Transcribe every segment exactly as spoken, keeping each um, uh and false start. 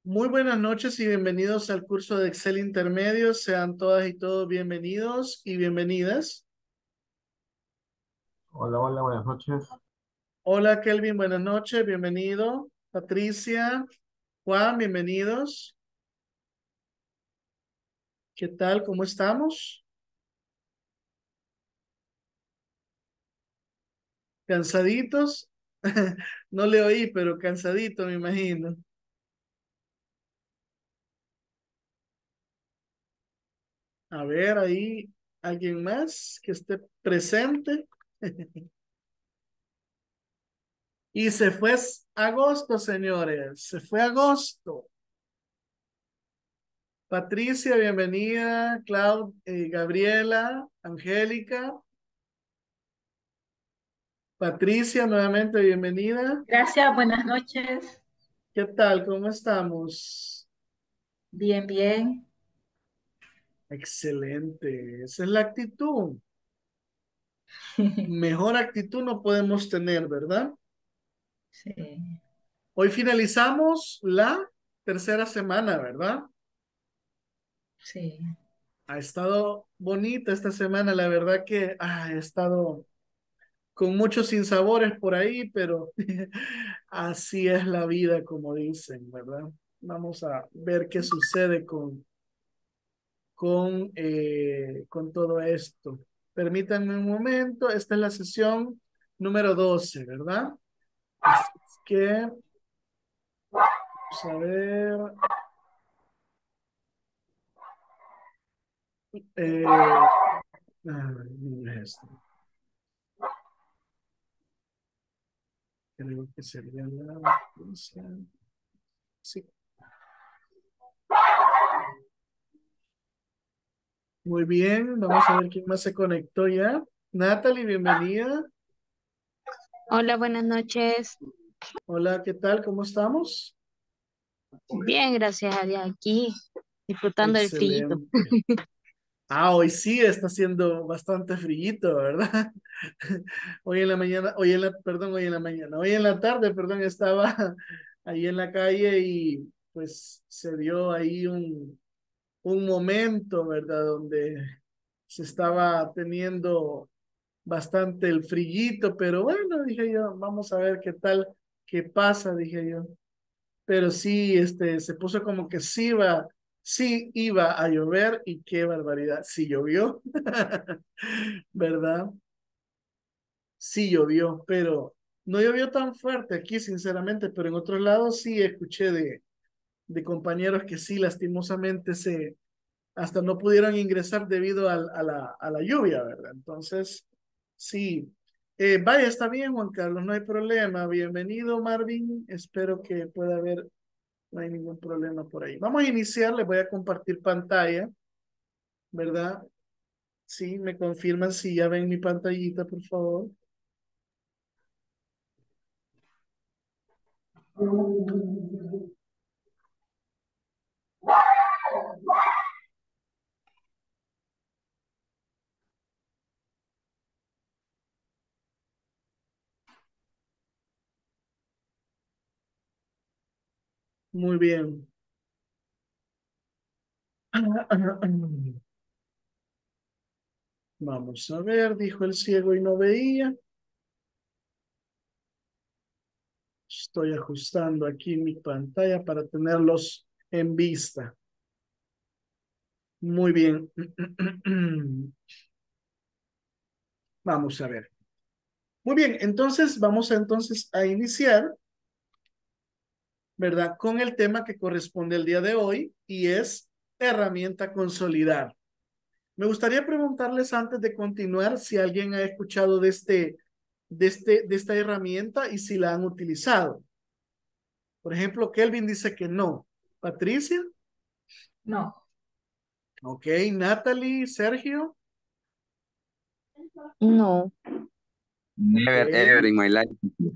Muy buenas noches y bienvenidos al curso de Excel Intermedio. Sean todas y todos bienvenidos y bienvenidas. Hola, hola, buenas noches. Hola Kelvin, buenas noches, bienvenido. Patricia, Juan, bienvenidos. ¿Qué tal? ¿Cómo estamos? ¿Cansaditos? No le oí, pero cansadito, me imagino. A ver, ahí, ¿alguien más que esté presente? Y se fue agosto, señores. Se fue agosto. Patricia, bienvenida. Clau, eh, Gabriela, Angélica. Patricia, nuevamente bienvenida. Gracias, buenas noches. ¿Qué tal? ¿Cómo estamos? Bien, bien. Excelente. Esa es la actitud. Mejor actitud no podemos tener, ¿verdad? Sí, Hoy finalizamos la tercera semana, ¿verdad? sí. Ha estado bonita esta semana, la verdad que ah, he estado con muchos sinsabores por ahí, pero así es la vida, como dicen, ¿verdad? Vamos a ver qué sucede con, con, eh, con todo esto. Permítanme un momento, esta es la sesión número doce, ¿verdad? Así es que, vamos a ver, eh, ay, no es esto. Creo que sería la... Sí, muy bien, vamos a ver quién más se conectó ya. Natalie, bienvenida. Hola, buenas noches. Hola, ¿qué tal? ¿Cómo estamos? Bien, gracias a Dios aquí, disfrutando del frío. Excelente. Ah, hoy sí está haciendo bastante frío, ¿verdad? Hoy en la mañana, hoy en la, perdón, hoy en la mañana, hoy en la tarde, perdón, estaba ahí en la calle y pues se dio ahí un, un momento, ¿verdad? Donde se estaba teniendo bastante el frillito, pero bueno, dije yo, vamos a ver qué tal, qué pasa, dije yo. Pero sí, este, se puso como que sí iba, sí iba a llover y qué barbaridad, sí llovió, ¿verdad? Sí llovió, pero no llovió tan fuerte aquí, sinceramente, pero en otros lados sí escuché de, de compañeros que sí, lastimosamente, se, hasta no pudieron ingresar debido al- a, la, a la lluvia, ¿verdad? Entonces, sí. Eh, vaya, está bien, Juan Carlos, no hay problema. Bienvenido, Marvin. Espero que pueda haber. No hay ningún problema por ahí. Vamos a iniciar, les voy a compartir pantalla, ¿verdad? Sí, me confirman si ya ven mi pantallita, por favor. Muy bien. Vamos a ver, dijo el ciego y no veía. Estoy ajustando aquí mi pantalla para tenerlos en vista. Muy bien. Vamos a ver. Muy bien, entonces vamos a, entonces a iniciar, ¿verdad? Con el tema que corresponde el día de hoy y es herramienta consolidar. Me gustaría preguntarles antes de continuar si alguien ha escuchado de este, de este, de esta herramienta y si la han utilizado. Por ejemplo, Kelvin dice que no. Patricia, No, ok, Natalie, Sergio, No, ok. Never ever in my life.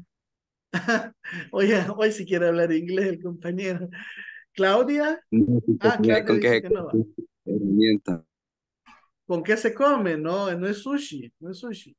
Oye, hoy si quiere hablar inglés el compañero. Claudia, No sé ah, Claudia con qué dice se que no va. come esta herramienta. ¿Con qué se come? No, no es sushi, no es sushi.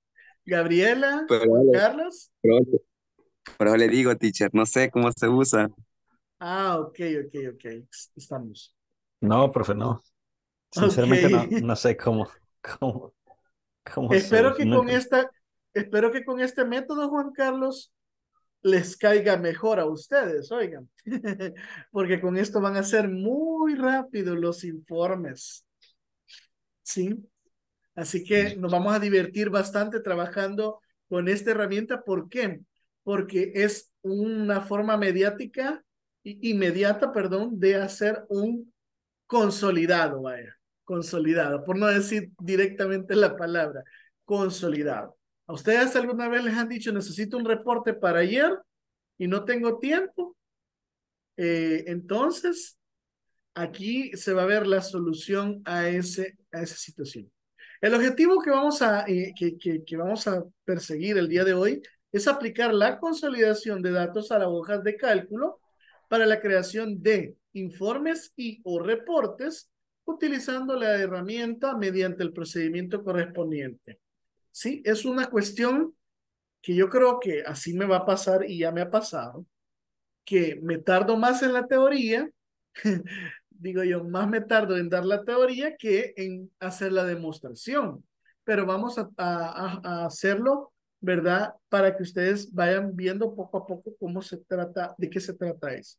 Gabriela, Pero, Juan vale, Carlos, pero, pero le digo, teacher, no sé cómo se usa. Ah, ok, ok, ok. Estamos. No, profe, no. Ok. Sinceramente no, no sé cómo, cómo, cómo Espero se... que con Nunca. esta, espero que con este método, Juan Carlos, les caiga mejor a ustedes, oigan. Porque con esto van a ser muy rápido los informes. ¿Sí? Así que nos vamos a divertir bastante trabajando con esta herramienta. ¿Por qué? Porque es una forma mediática, inmediata, perdón, de hacer un consolidado, vaya, consolidado, por no decir directamente la palabra, consolidado. ¿A ustedes alguna vez les han dicho, necesito un reporte para ayer y no tengo tiempo? Eh, entonces, aquí se va a ver la solución a, ese, a esa situación. El objetivo que vamos, a, eh, que, que, que vamos a perseguir el día de hoy es aplicar la consolidación de datos a las hojas de cálculo para la creación de informes y o reportes utilizando la herramienta mediante el procedimiento correspondiente. Sí, es una cuestión que yo creo que así me va a pasar y ya me ha pasado, que me tardo más en la teoría, digo yo, más me tardo en dar la teoría que en hacer la demostración, pero vamos a, a, a hacerlo, ¿verdad? Para que ustedes vayan viendo poco a poco cómo se trata, de qué se trata eso.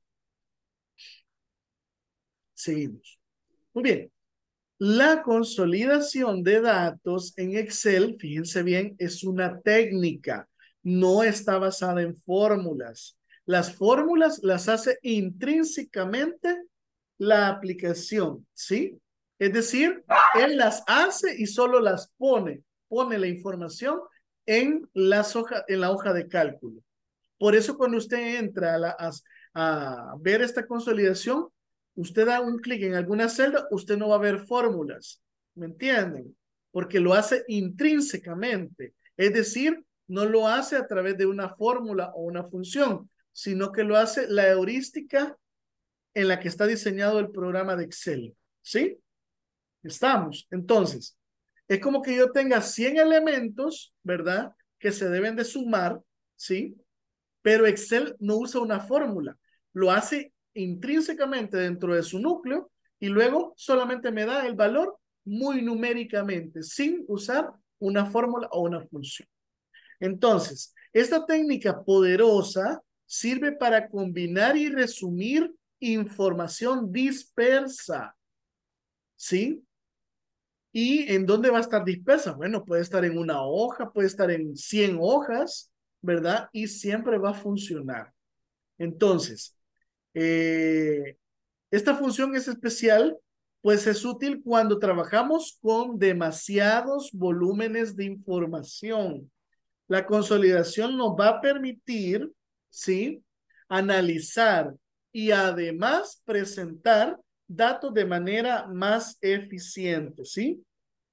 Seguimos. Muy bien. La consolidación de datos en Excel, fíjense bien, es una técnica, no está basada en fórmulas. Las fórmulas las hace intrínsecamente la aplicación, ¿sí? Es decir, él las hace y solo las pone, pone la información en, las hoja, en la hoja de cálculo. Por eso cuando usted entra a, la, a, a ver esta consolidación, usted da un clic en alguna celda, usted no va a ver fórmulas, ¿me entienden? Porque lo hace intrínsecamente, es decir, no lo hace a través de una fórmula o una función, sino que lo hace la heurística en la que está diseñado el programa de Excel, ¿sí? Estamos. Entonces, es como que yo tenga cien elementos, ¿verdad? Que se deben de sumar, ¿sí? Pero Excel no usa una fórmula, lo hace intrínsecamente dentro de su núcleo y luego solamente me da el valor muy numéricamente, sin usar una fórmula o una función. Entonces, esta técnica poderosa sirve para combinar y resumir información dispersa, ¿sí? ¿Y en dónde va a estar dispersa? Bueno, puede estar en una hoja, puede estar en cien hojas, ¿verdad? Y siempre va a funcionar. Entonces, eh, esta función es especial, pues es útil cuando trabajamos con demasiados volúmenes de información. La consolidación nos va a permitir, ¿sí? Analizar y además presentar datos de manera más eficiente, ¿sí?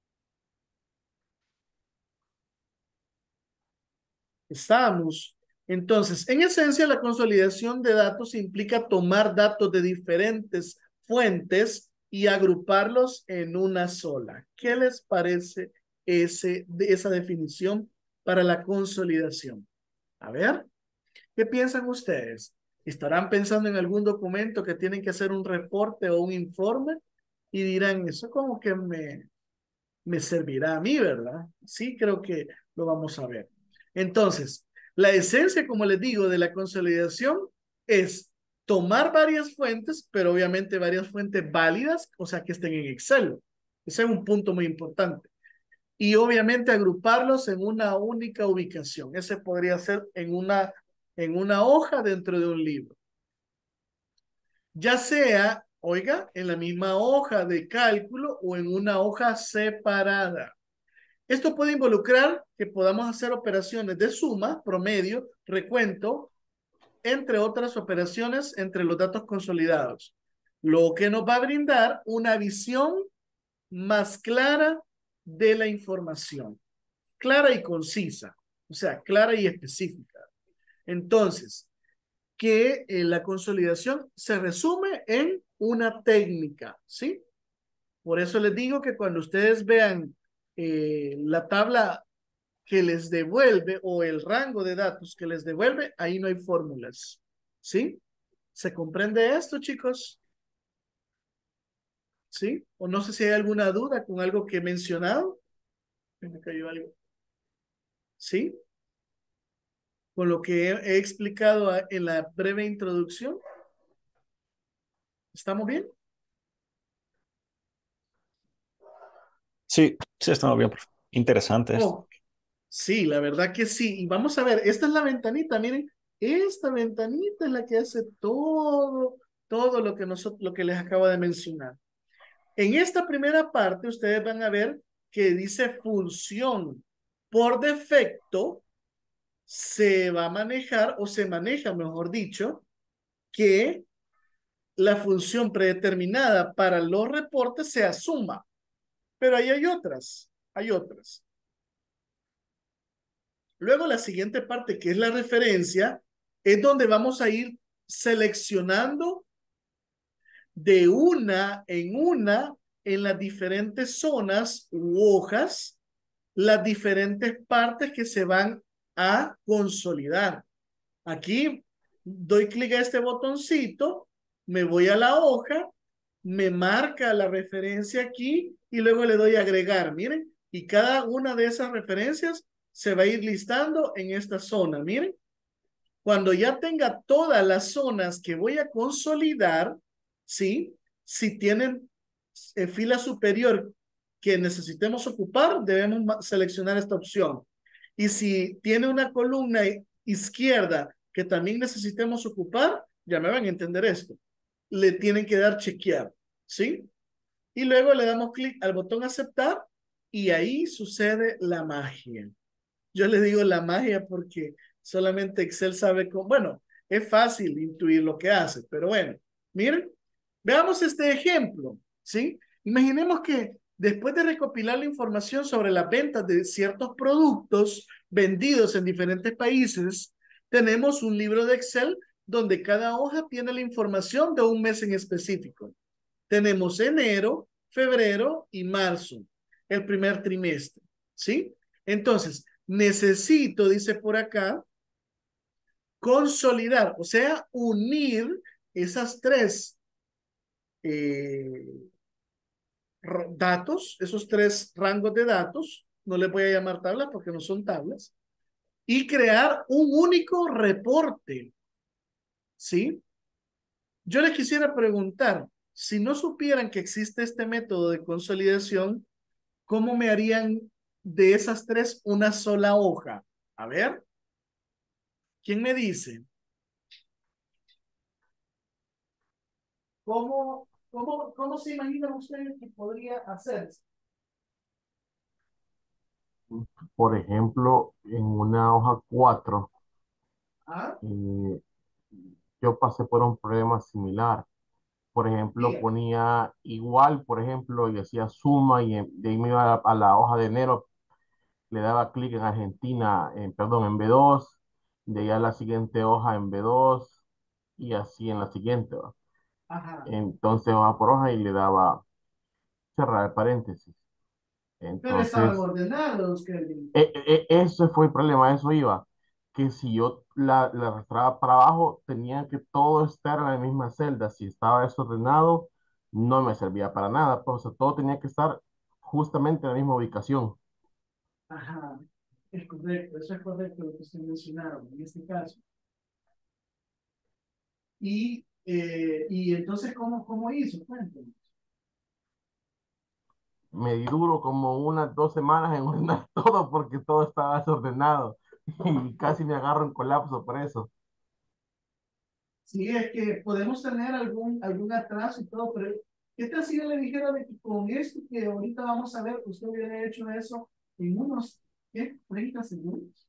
Estamos. Entonces, en esencia, la consolidación de datos implica tomar datos de diferentes fuentes y agruparlos en una sola. ¿Qué les parece ese, de esa definición para la consolidación? A ver, ¿qué piensan ustedes? ¿Estarán pensando en algún documento que tienen que hacer un reporte o un informe? Y dirán, eso como que me, me servirá a mí, ¿verdad? Sí, creo que lo vamos a ver. Entonces, la esencia, como les digo, de la consolidación es tomar varias fuentes, pero obviamente varias fuentes válidas, o sea, que estén en Excel. Ese es un punto muy importante. Y obviamente agruparlos en una única ubicación. Ese podría ser en una, en una hoja dentro de un libro. Ya sea, oiga, en la misma hoja de cálculo o en una hoja separada. Esto puede involucrar que podamos hacer operaciones de suma, promedio, recuento, entre otras operaciones entre los datos consolidados, lo que nos va a brindar una visión más clara de la información, clara y concisa, o sea, clara y específica. Entonces, que eh, la consolidación se resume en una técnica, ¿sí? Por eso les digo que cuando ustedes vean eh, la tabla que les devuelve o el rango de datos que les devuelve, ahí no hay fórmulas, ¿sí? ¿Se comprende esto, chicos? ¿Sí? O no sé si hay alguna duda con algo que he mencionado. Me cayó algo. ¿Sí? Con lo que he, he explicado a- en la breve introducción. ¿Estamos bien? Sí, sí, está muy bien, profe. Interesante esto. Oh, sí, la verdad que sí. Y vamos a ver, esta es la ventanita, miren, esta ventanita es la que hace todo, todo lo que nosotros, lo que les acabo de mencionar. En esta primera parte, ustedes van a ver que dice función. Por defecto, se va a manejar, o se maneja, mejor dicho, que la función predeterminada para los reportes sea suma. Pero ahí hay otras, hay otras. Luego la siguiente parte, que es la referencia, es donde vamos a ir seleccionando de una en una en las diferentes zonas u hojas, las diferentes partes que se van a consolidar. Aquí doy clic a este botoncito, me voy a la hoja, me marca la referencia aquí y luego le doy a agregar, miren, y cada una de esas referencias se va a ir listando en esta zona, miren. Cuando ya tenga todas las zonas que voy a consolidar, ¿sí? Si tienen eh, fila superior que necesitemos ocupar, debemos seleccionar esta opción. Y si tiene una columna izquierda que también necesitemos ocupar, ya me van a entender esto. Le tienen que dar chequear, ¿sí? Y luego le damos clic al botón aceptar y ahí sucede la magia. Yo le digo la magia porque solamente Excel sabe cómo, bueno, es fácil intuir lo que hace, pero bueno, miren, veamos este ejemplo, ¿sí? Imaginemos que después de recopilar la información sobre las ventas de ciertos productos vendidos en diferentes países, tenemos un libro de Excel donde cada hoja tiene la información de un mes en específico. Tenemos enero, febrero y marzo, el primer trimestre, ¿sí? Entonces, necesito, dice por acá, consolidar, o sea, unir esas tres eh, datos, esos tres rangos de datos, no les voy a llamar tablas porque no son tablas, y crear un único reporte, ¿sí? Yo les quisiera preguntar, si no supieran que existe este método de consolidación, ¿cómo me harían de esas tres una sola hoja? A ver, ¿quién me dice? ¿Cómo, cómo, cómo se imaginan ustedes que podría hacerse? Por ejemplo, en una hoja cuatro, ¿Ah? eh, yo pasé por un problema similar. Por ejemplo, Diga. ponía igual, por ejemplo, y hacía suma y en- de ahí me iba a, a la hoja de enero, le daba clic en Argentina, en, perdón, en B dos, de ahí a la siguiente hoja en B dos y así en la siguiente, ¿va? Ajá. Entonces, hoja por hoja y le daba cerrar paréntesis. Pero estaban Entonces, ordenados, Kelvin. E- e- ese fue el problema, eso iba, que si yo la, la arrastraba para abajo, tenía que todo estar en la misma celda. Si estaba desordenado, no me servía para nada, pues, o sea, todo tenía que estar justamente en la misma ubicación. Ajá. Es correcto, eso es correcto lo que usted mencionaron en este caso. Y, eh, y entonces, ¿cómo, cómo hizo? Cuéntame. Me di duro como unas dos semanas en ordenar todo porque todo estaba desordenado y casi me agarro en colapso por eso. Sí, es que podemos tener algún, algún atraso y todo, pero ¿qué tal si yo le dijera de que con esto que ahorita vamos a ver, usted hubiera hecho eso en unos, ¿qué? treinta segundos.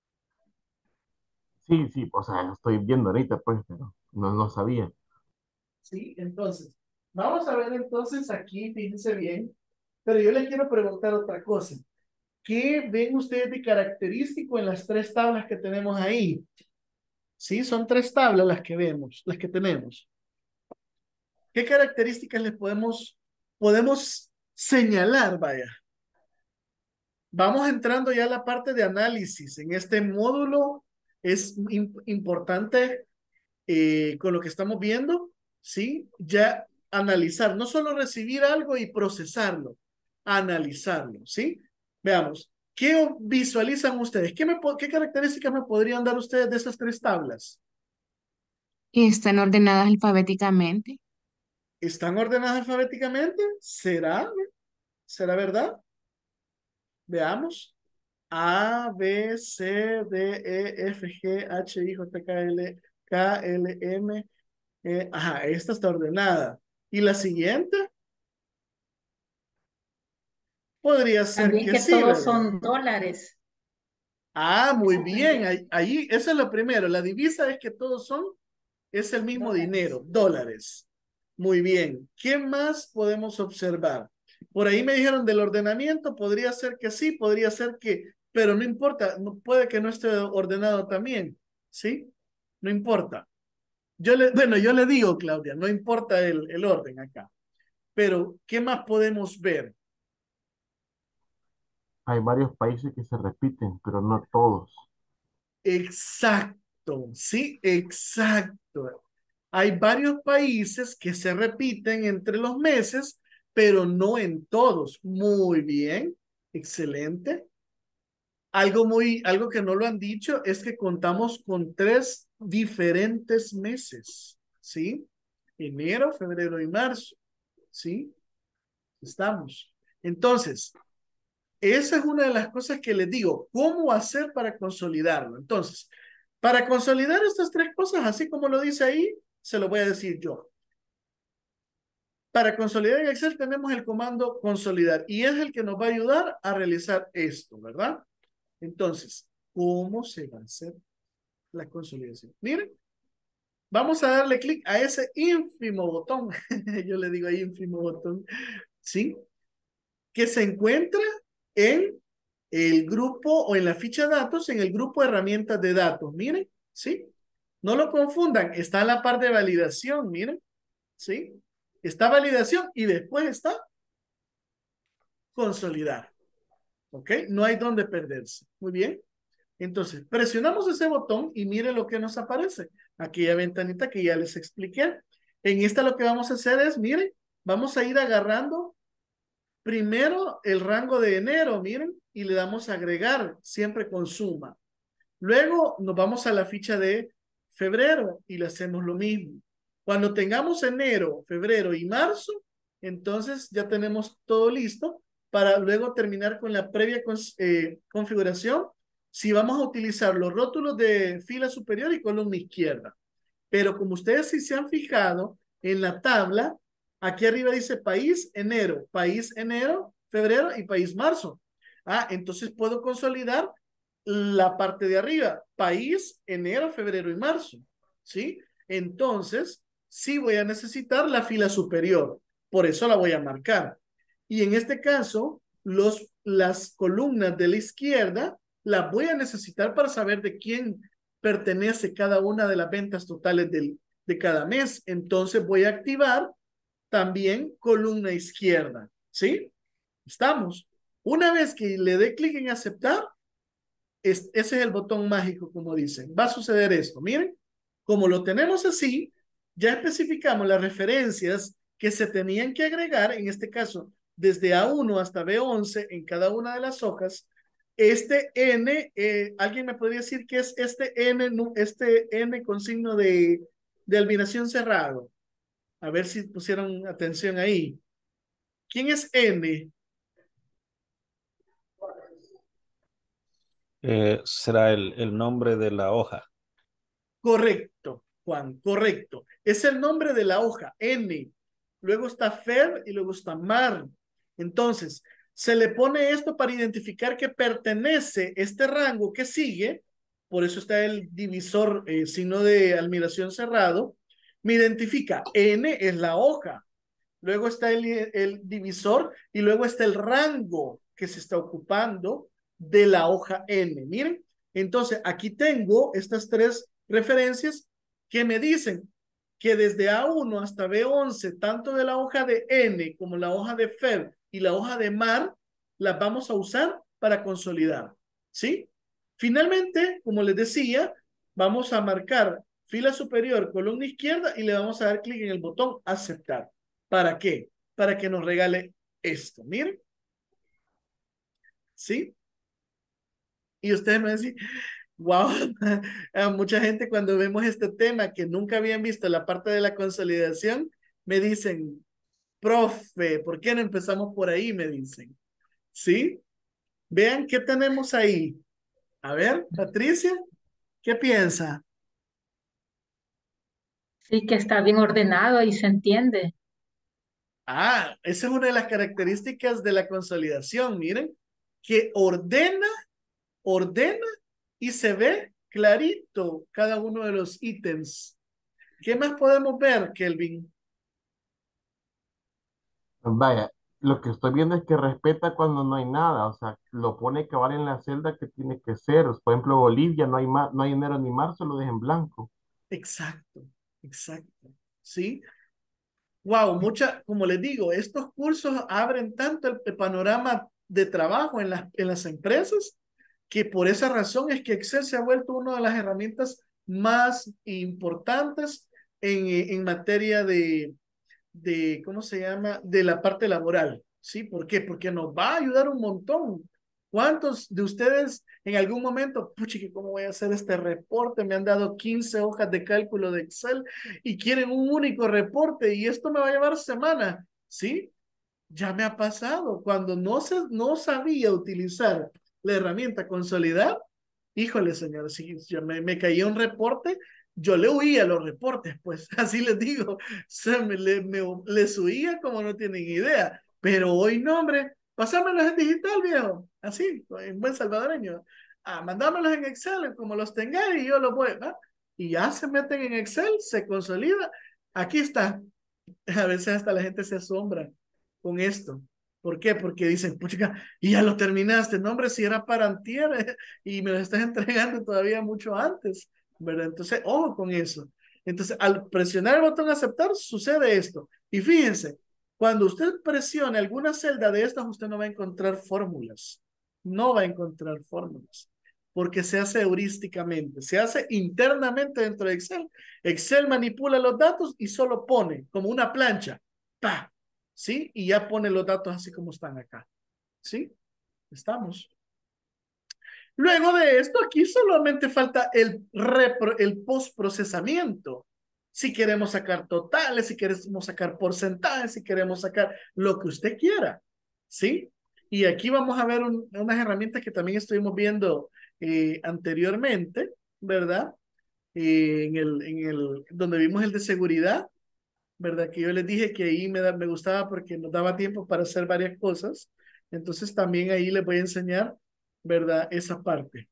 Sí, sí, o sea, lo estoy viendo ahorita, pues, pero no, no sabía. Sí, entonces, vamos a ver entonces aquí, fíjense bien, pero yo le quiero preguntar otra cosa. ¿Qué ven ustedes de característico en las tres tablas que tenemos ahí? Sí, son tres tablas las que vemos, las que tenemos. ¿Qué características les podemos, podemos señalar, vaya? Vamos entrando ya a la parte de análisis. En este módulo es importante eh, con lo que estamos viendo, ¿sí? Ya analizar, no solo recibir algo y procesarlo, analizarlo, ¿sí? Veamos, ¿qué visualizan ustedes? ¿Qué, me, qué características me podrían dar ustedes de esas tres tablas? Están ordenadas alfabéticamente. ¿Están ordenadas alfabéticamente? ¿Será? ¿Será verdad? Veamos. A, B, C, D, E, F, G, H, I, J, K, L, K, L, M. Eh, ajá, esta está ordenada. ¿Y la siguiente? Podría ser También que que sí, todos ¿verdad? son dólares. Ah, muy Eso bien. también. Ahí, ahí, eso es lo primero. La divisa es que todos son, es el mismo Dólares. dinero, dólares. Muy bien. ¿Qué más podemos observar? Por ahí me dijeron del ordenamiento, podría ser que sí, podría ser que, pero no importa, no, puede que no esté ordenado también, ¿sí? No importa. Yo le, bueno, yo le digo, Claudia, no importa el, el orden acá, pero ¿qué más podemos ver? Hay varios países que se repiten, pero no todos. Exacto, sí, exacto. Hay varios países que se repiten entre los meses, pero no en todos. Muy bien, excelente. Algo muy, algo que no lo han dicho es que contamos con tres diferentes meses, ¿sí? Enero, febrero y marzo, ¿sí? Estamos. Entonces, esa es una de las cosas que les digo, ¿cómo hacer para consolidarlo? Entonces, para consolidar estas tres cosas, así como lo dice ahí, se lo voy a decir yo. Para consolidar en Excel tenemos el comando consolidar y es el que nos va a ayudar a realizar esto, ¿verdad? Entonces, ¿cómo se va a hacer la consolidación? Miren, vamos a darle clic a ese ínfimo botón, yo le digo ahí ínfimo botón, ¿sí? Que se encuentra en el grupo o en la ficha de datos, en el grupo de herramientas de datos. Miren, ¿sí? No lo confundan, está en la parte de validación, miren, ¿sí? Está validación y después está consolidar, ¿ok? No hay donde perderse. Muy bien. Entonces, presionamos ese botón y miren lo que nos aparece. Aquella ventanita que ya les expliqué. En esta lo que vamos a hacer es, miren, vamos a ir agarrando primero el rango de enero, miren, y le damos a agregar, siempre con suma. Luego nos vamos a la ficha de febrero y le hacemos lo mismo. Cuando tengamos enero, febrero y marzo, entonces ya tenemos todo listo para luego terminar con la previa eh, configuración. Si vamos a utilizar los rótulos de fila superior y columna izquierda. Pero como ustedes sí se han fijado en la tabla, aquí arriba dice país enero, país enero, febrero y país marzo. Ah, entonces puedo consolidar la parte de arriba, país enero, febrero y marzo. ¿Sí? Entonces, sí voy a necesitar la fila superior. Por eso la voy a marcar. Y en este caso, los, las columnas de la izquierda las voy a necesitar para saber de quién pertenece cada una de las ventas totales del, de cada mes. Entonces voy a activar también columna izquierda. ¿Sí? Estamos. Una vez que le dé clic en aceptar, es, ese es el botón mágico, como dicen. Va a suceder esto. Miren, como lo tenemos así, ya especificamos las referencias que se tenían que agregar, en este caso, desde A uno hasta B once en cada una de las hojas. Este N, eh, ¿alguien me podría decir qué es este N, este N con signo de, de albinación cerrado? A ver si pusieron atención ahí. ¿Quién es N? Eh, será el, el nombre de la hoja. Correcto, Juan, correcto. Es el nombre de la hoja, N. Luego está Fer y luego está Mar. Entonces, se le pone esto para identificar que pertenece este rango que sigue. Por eso está el divisor, eh, signo de admiración cerrado. Me identifica, N es la hoja. Luego está el, el divisor y luego está el rango que se está ocupando de la hoja N. Miren, entonces aquí tengo estas tres referencias que me dicen que desde A uno hasta B once, tanto de la hoja de N como la hoja de Fer y la hoja de Mar, las vamos a usar para consolidar. ¿Sí? Finalmente, como les decía, vamos a marcar fila superior, columna izquierda, y le vamos a dar clic en el botón aceptar. ¿Para qué? Para que nos regale esto. Miren. ¿Sí? Y ustedes me dicen, wow, a mucha gente cuando vemos este tema que nunca habían visto la parte de la consolidación, me dicen, profe, ¿por qué no empezamos por ahí? Me dicen. ¿Sí? Vean qué tenemos ahí. A ver, Patricia, ¿qué piensa? Sí, que está bien ordenado y se entiende. Ah, esa es una de las características de la consolidación, miren, que ordena, ordena y se ve clarito cada uno de los ítems. ¿Qué más podemos ver, Kelvin? Vaya, lo que estoy viendo es que respeta cuando no hay nada, o sea, lo pone cabal en la celda que tiene que ser. Por ejemplo, Bolivia, no hay, ma- no hay enero ni marzo, lo deja en blanco. Exacto, exacto. ¿Sí? Wow, mucha, como les digo, estos cursos abren tanto el, el panorama de trabajo en las, en las empresas que por esa razón es que Excel se ha vuelto una de las herramientas más importantes en, en materia de, de, ¿cómo se llama? De la parte laboral, ¿sí? ¿Por qué? Porque nos va a ayudar un montón. ¿Cuántos de ustedes en algún momento, puchi, ¿cómo voy a hacer este reporte? Me han dado quince hojas de cálculo de Excel y quieren un único reporte y esto me va a llevar semana, ¿sí? Ya me ha pasado. Cuando no, se, no sabía utilizar la herramienta consolidar, híjole, señor, si yo me, me caía un reporte, yo le huía a los reportes, pues así les digo, se me, le, me, les huía como no tienen idea. Pero hoy no, hombre, pasámelos en digital, viejo, así, en buen salvadoreño. Ah, mandámelos en Excel, como los tengáis, y yo los voy, ¿va? Y ya se meten en Excel, se consolida. Aquí está. A veces hasta la gente se asombra con esto. ¿Por qué? Porque dicen, puchica, y ya lo terminaste. No, hombre, si era para antier eh, y me lo estás entregando todavía mucho antes, ¿verdad? Entonces, ojo con eso. Entonces, al presionar el botón aceptar, sucede esto. Y fíjense, cuando usted presione alguna celda de estas, usted no va a encontrar fórmulas. No va a encontrar fórmulas. Porque se hace heurísticamente, se hace internamente dentro de Excel. Excel manipula los datos y solo pone como una plancha, ¡pa! ¿Sí? Y ya pone los datos así como están acá. ¿Sí? Estamos. Luego de esto, aquí solamente falta el, repro, el postprocesamiento. Si queremos sacar totales, si queremos sacar porcentajes, si queremos sacar lo que usted quiera. ¿Sí? Y aquí vamos a ver un, unas herramientas que también estuvimos viendo eh, anteriormente, ¿verdad? Eh, en el, en el, donde vimos el de seguridad, ¿verdad? Que yo les dije que ahí me, da, me gustaba porque nos daba tiempo para hacer varias cosas. Entonces también ahí les voy a enseñar, ¿verdad? Esa parte.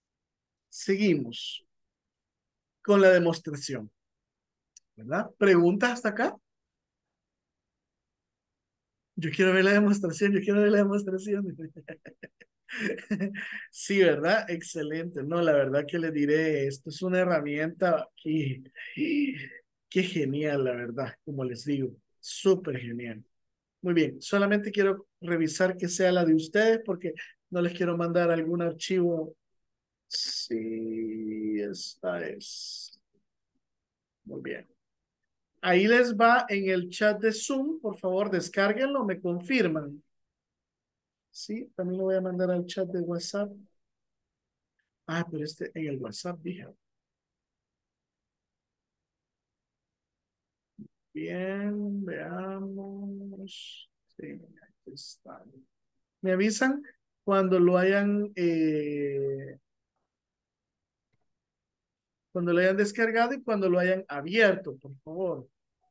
Seguimos con la demostración, ¿verdad? ¿Preguntas hasta acá? Yo quiero ver la demostración, yo quiero ver la demostración. Sí, ¿verdad? Excelente. No, la verdad que le diré, esto es una herramienta que, qué genial, la verdad, como les digo, súper genial. Muy bien, solamente quiero revisar que sea la de ustedes porque no les quiero mandar algún archivo. Sí, esta es. Muy bien. Ahí les va en el chat de Zoom, por favor, descárguenlo, me confirman. Sí, también lo voy a mandar al chat de WhatsApp. Ah, pero este en el WhatsApp, dije. Bien, veamos. Sí, aquí está. Me avisan cuando lo hayan, eh, cuando lo hayan descargado y cuando lo hayan abierto, por favor.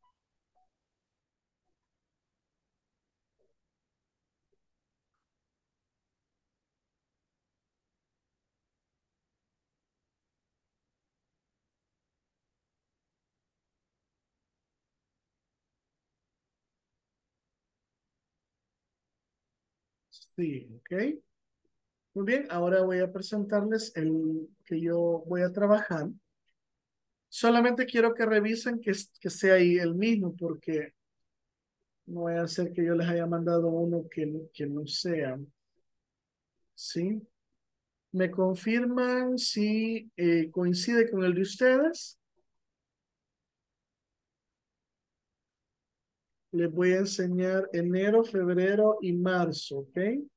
Sí, ok. Muy bien, ahora voy a presentarles el que yo voy a trabajar. Solamente quiero que revisen que, que sea ahí el mismo, porque no voy a hacer que yo les haya mandado uno que, no- que no sea. ¿Sí? ¿Me confirman si eh, coincide con el de ustedes? Les voy a enseñar enero, febrero y marzo, ¿ok?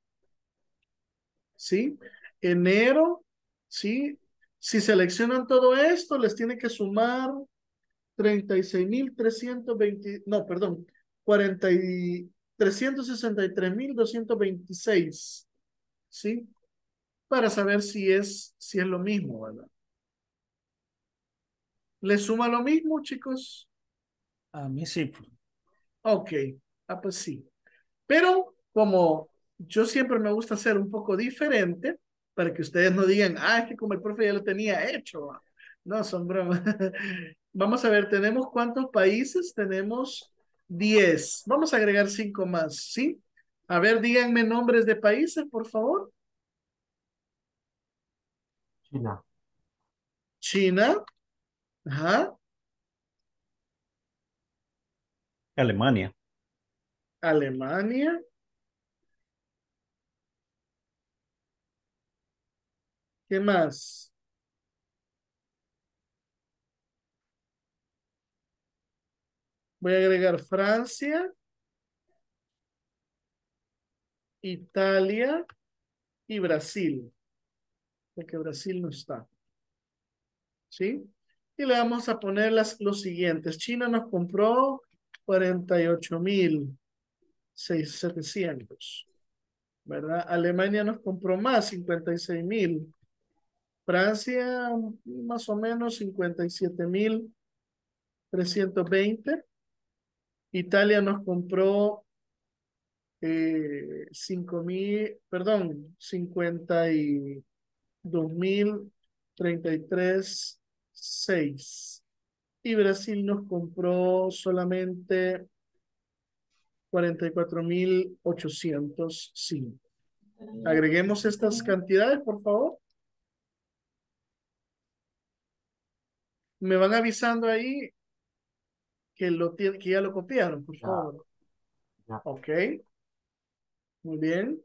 ¿Sí? Enero, ¿sí? Si seleccionan todo esto, les tiene que sumar treinta y seis mil trescientos veinte, no, perdón, cuarenta y trescientos sesenta y tres mil doscientos veintiséis, ¿sí? Para saber si es, si es lo mismo, ¿verdad? ¿Les suma lo mismo, chicos? A mí sí. Ok, ah, pues sí. Pero como yo siempre me gusta hacer un poco diferente, para que ustedes no digan, ah, es que como el profe ya lo tenía hecho. Va". No, son bromas. Vamos a ver, ¿tenemos cuántos países? Tenemos diez. Vamos a agregar cinco más, ¿sí? A ver, díganme nombres de países, por favor. China, China, ajá, Alemania. Alemania, ¿qué más? Voy a agregar Francia, Italia y Brasil, porque Brasil no está. ¿Sí? Y le vamos a poner las, los siguientes. China nos compró cuarenta y ocho mil setecientos, ¿verdad? Alemania nos compró más, cincuenta y seis mil. Francia, más o menos cincuenta y siete mil trescientos veinte. Italia nos compró eh, cinco mil, perdón, cincuenta y dos mil treinta y tres seis. Y Brasil nos compró solamente cuarenta y cuatro mil ochocientos cinco. Agreguemos estas cantidades, por favor. Me van avisando ahí que, lo tiene, que ya lo copiaron, por ya, favor. ya. Ok, muy bien.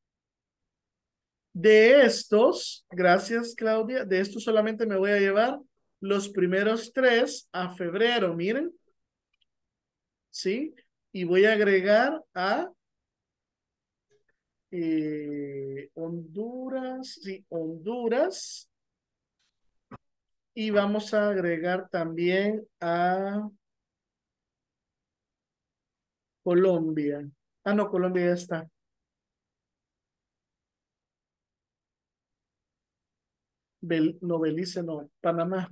De estos, gracias Claudia, de estos solamente me voy a llevar los primeros tres a febrero, miren. ¿Sí? Y voy a agregar a eh, Honduras, sí, Honduras. Y vamos a agregar también a Colombia. Ah, no, Colombia ya está. Bel, no, Belice, no, Panamá.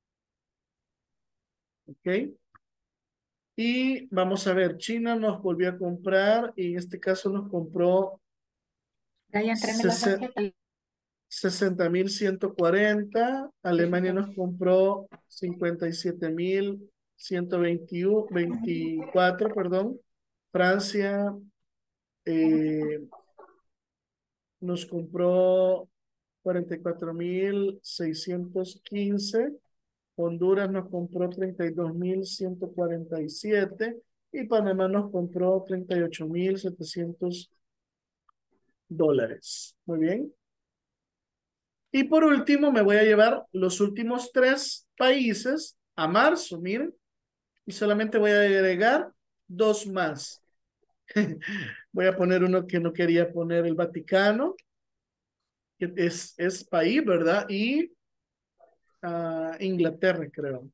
¿Ok? Y vamos a ver, China nos volvió a comprar y en este caso nos compró Brian, tráeme la tarjeta. sesenta mil ciento cuarenta. Alemania Fíjate. nos compró cincuenta y siete mil ciento veinticuatro, perdón. Francia eh, nos compró cuarenta y cuatro mil seiscientos quince. Honduras nos compró treinta y dos mil ciento cuarenta y siete y Panamá nos compró treinta y ocho mil setecientos dólares. Muy bien. Y por último, me voy a llevar los últimos tres países a marzo, miren, y solamente voy a agregar dos más. Voy a poner uno que no quería poner, el Vaticano, que es, es país, ¿verdad? Y uh, Inglaterra, creo.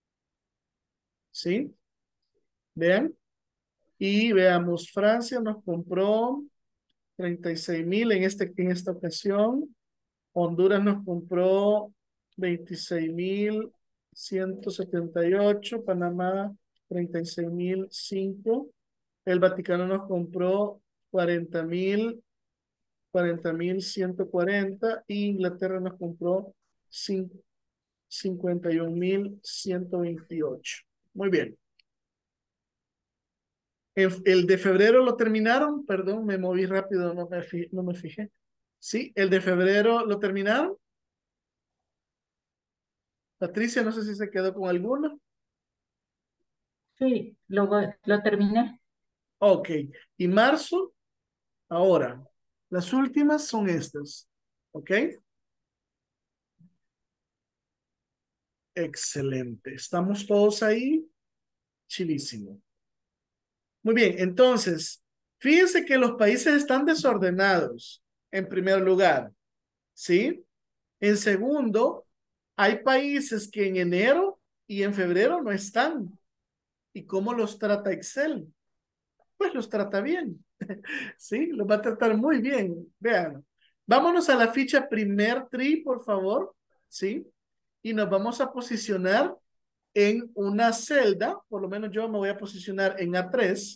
¿Sí? Vean. Y veamos, Francia nos compró treinta y seis mil en, este, en esta ocasión. Honduras nos compró veintiséis mil ciento setenta y ocho, Panamá treinta y seis mil cinco, el Vaticano nos compró cuarenta mil, cuarenta mil ciento cuarenta y Inglaterra nos compró cincuenta y un mil ciento veintiocho. Muy bien. El de febrero lo terminaron, perdón, me moví rápido, no me, fijé, no me fijé. Sí, el de febrero lo terminaron. Patricia, no sé si se quedó con alguno. Sí, lo, voy- lo terminé. Ok, y marzo, ahora, las últimas son estas. Ok, excelente. Estamos todos ahí, chilísimo. Muy bien, entonces, fíjense que los países están desordenados, en primer lugar, ¿sí? En segundo, hay países que en enero y en febrero no están. ¿Y cómo los trata Excel? Pues los trata bien, ¿sí? Los va a tratar muy bien. Vean, vámonos a la ficha primer tri, por favor, ¿sí? Y nos vamos a posicionar en una celda, por lo menos yo me voy a posicionar en A tres,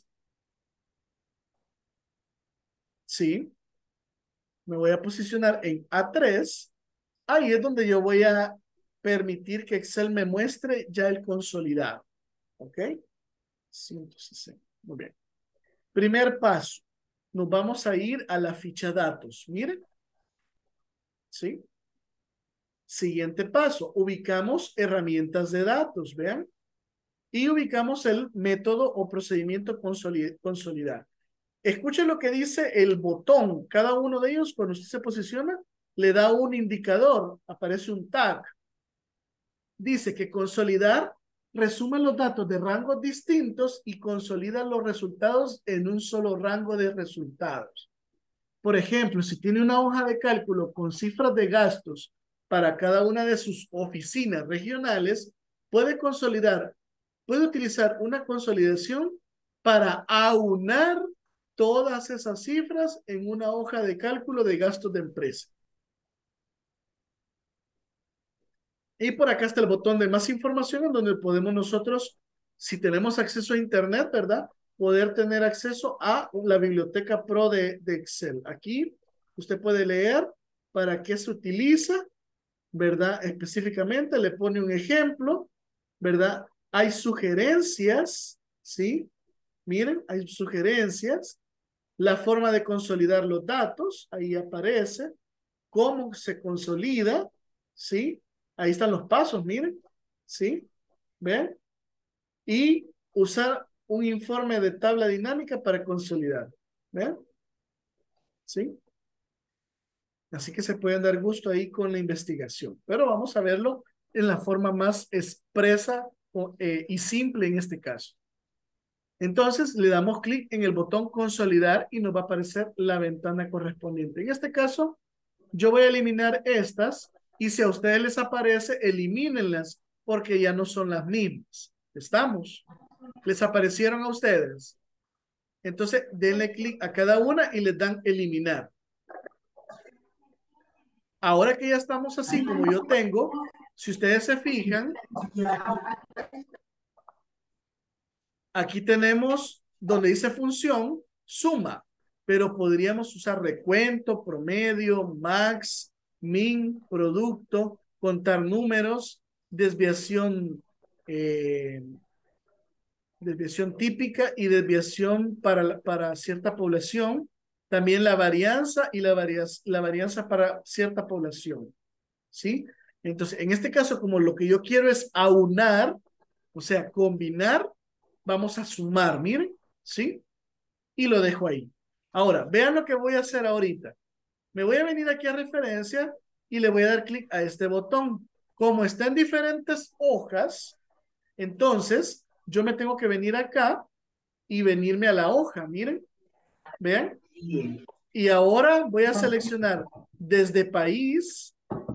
¿sí? Me voy a posicionar en A tres, ahí es donde yo voy a permitir que Excel me muestre ya el consolidado, ¿ok? ciento sesenta, muy bien. Primer paso, nos vamos a ir a la ficha datos, miren, ¿sí? Siguiente paso, ubicamos herramientas de datos, vean, y ubicamos el método o procedimiento consolid consolidar. Escuchen lo que dice el botón, cada uno de ellos cuando usted se posiciona, le da un indicador, aparece un tag. Dice que consolidar resume los datos de rangos distintos y consolida los resultados en un solo rango de resultados. Por ejemplo, si tiene una hoja de cálculo con cifras de gastos para cada una de sus oficinas regionales, puede consolidar, puede utilizar una consolidación para aunar todas esas cifras en una hoja de cálculo de gastos de empresa. Y por acá está el botón de más información en donde podemos nosotros, si tenemos acceso a internet, ¿verdad? Poder tener acceso a la biblioteca Pro de, de Excel. Aquí usted puede leer para qué se utiliza, ¿verdad? Específicamente le pone un ejemplo, ¿verdad? Hay sugerencias, ¿sí? Miren, hay sugerencias. La forma de consolidar los datos, ahí aparece. Cómo se consolida, ¿sí? Ahí están los pasos, miren, ¿sí? ¿Ven? Y usar un informe de tabla dinámica para consolidar, ¿ven? ¿Sí? Así que se pueden dar gusto ahí con la investigación, pero vamos a verlo en la forma más expresa eh, y simple en este caso. Entonces le damos clic en el botón consolidar y nos va a aparecer la ventana correspondiente. En este caso, yo voy a eliminar estas y si a ustedes les aparece, elimínenlas porque ya no son las mismas. ¿Estamos? ¿Les aparecieron a ustedes? Entonces, denle clic a cada una y les dan eliminar. Ahora que ya estamos así como yo tengo, si ustedes se fijan, aquí tenemos donde dice función, suma, pero podríamos usar recuento, promedio, max, min, producto, contar números, desviación, eh, desviación típica y desviación para, para cierta población, también la varianza y la, varianza, la varianza para cierta población, ¿sí? Entonces, en este caso, como lo que yo quiero es aunar, o sea, combinar, vamos a sumar, miren, ¿sí? Y lo dejo ahí. Ahora, vean lo que voy a hacer ahorita. Me voy a venir aquí a referencia y le voy a dar clic a este botón. Como está en diferentes hojas, entonces yo me tengo que venir acá y venirme a la hoja, miren, vean. Y ahora voy a seleccionar desde país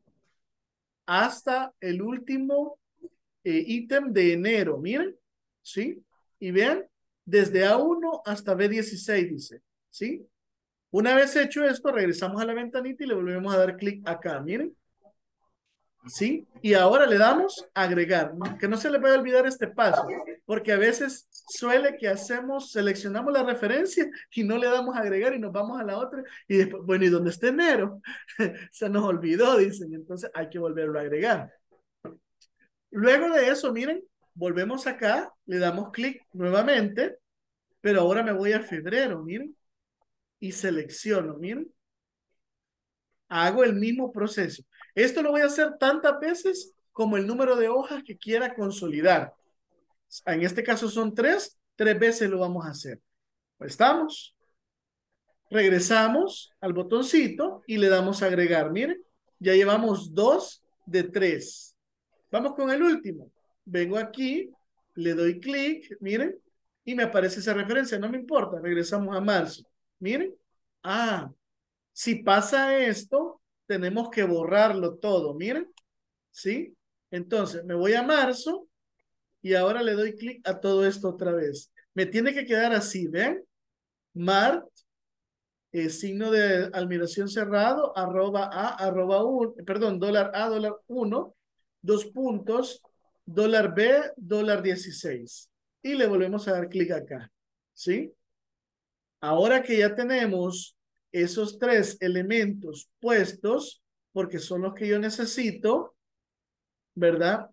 hasta el último eh, ítem de enero, miren, ¿sí? Y vean, desde A uno hasta B dieciséis dice, ¿sí? Una vez hecho esto, regresamos a la ventanita y le volvemos a dar clic acá, miren. ¿Sí? Y ahora le damos agregar, que no se le vaya a olvidar este paso, porque a veces suele que hacemos, seleccionamos la referencia y no le damos agregar y nos vamos a la otra y después, bueno, ¿y dónde está enero? Se nos olvidó, dicen, entonces hay que volverlo a agregar. Luego de eso, miren, volvemos acá, le damos clic nuevamente, pero ahora me voy a febrero, miren, y selecciono, miren. Hago el mismo proceso. Esto lo voy a hacer tantas veces como el número de hojas que quiera consolidar. En este caso son tres, tres veces lo vamos a hacer. Estamos. Regresamos al botoncito y le damos a agregar. Miren, ya llevamos dos de tres. Vamos con el último. Vengo aquí, le doy clic, miren, y me aparece esa referencia, no me importa, regresamos a marzo. Miren, ah, si pasa esto, tenemos que borrarlo todo, miren, ¿sí? Entonces, me voy a marzo y ahora le doy clic a todo esto otra vez. Me tiene que quedar así, ¿ven? Mart, eh, signo de admiración cerrado, arroba A, arroba uno, perdón, dólar A, dólar uno, dos puntos, dólar B, dólar dieciséis. Y le volvemos a dar clic acá, ¿sí? Ahora que ya tenemos esos tres elementos puestos, porque son los que yo necesito, ¿verdad?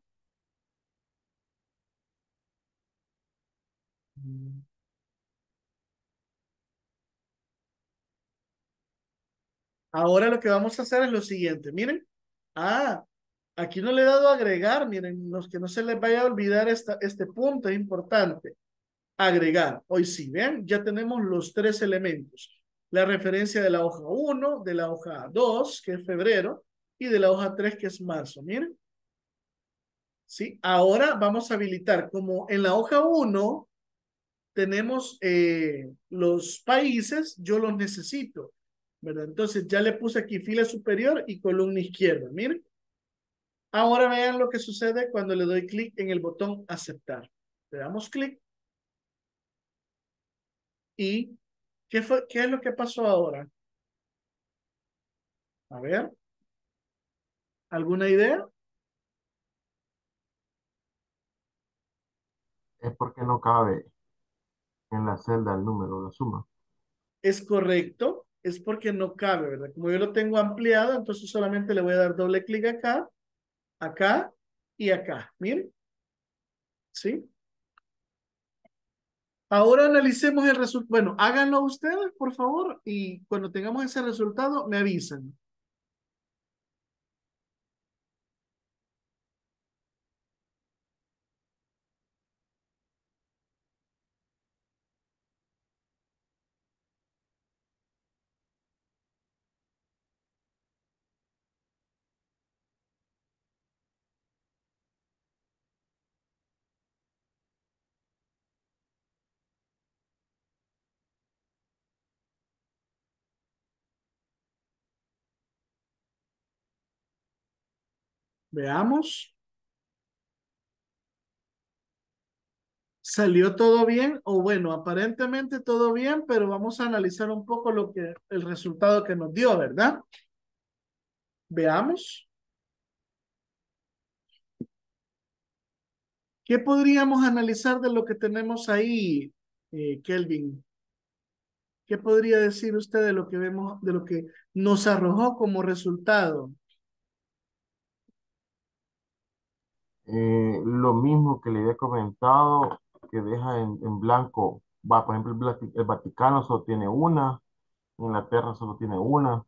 Ahora lo que vamos a hacer es lo siguiente, miren. Ah, aquí no le he dado a agregar, miren, los que no se les vaya a olvidar esta, este punto es importante. Agregar, hoy sí, ven, ya tenemos los tres elementos. La referencia de la hoja uno, de la hoja dos, que es febrero, y de la hoja tres, que es marzo, miren. ¿Sí? Ahora vamos a habilitar, como en la hoja uno tenemos eh, los países, yo los necesito, ¿verdad? Entonces ya le puse aquí fila superior y columna izquierda, miren. Ahora vean lo que sucede cuando le doy clic en el botón aceptar. Le damos clic y ¿qué fue, qué es lo que pasó ahora? A ver, ¿alguna idea? Es porque no cabe en la celda el número, la suma. Es correcto, es porque no cabe, ¿verdad? Como yo lo tengo ampliado, entonces solamente le voy a dar doble clic acá, acá y acá. Miren, ¿sí? Ahora analicemos el resultado. Bueno, háganlo ustedes, por favor, y cuando tengamos ese resultado, me avisan. Veamos. ¿Salió todo bien? O bueno, aparentemente todo bien, pero vamos a analizar un poco lo que, el resultado que nos dio, ¿verdad? Veamos. ¿Qué podríamos analizar de lo que tenemos ahí, eh, Kelvin? ¿Qué podría decir usted de lo que vemos, de lo que nos arrojó como resultado? Eh, lo mismo que le había comentado, que deja en, en blanco, va, por ejemplo, el, Vati- el Vaticano solo tiene una, Inglaterra solo tiene una,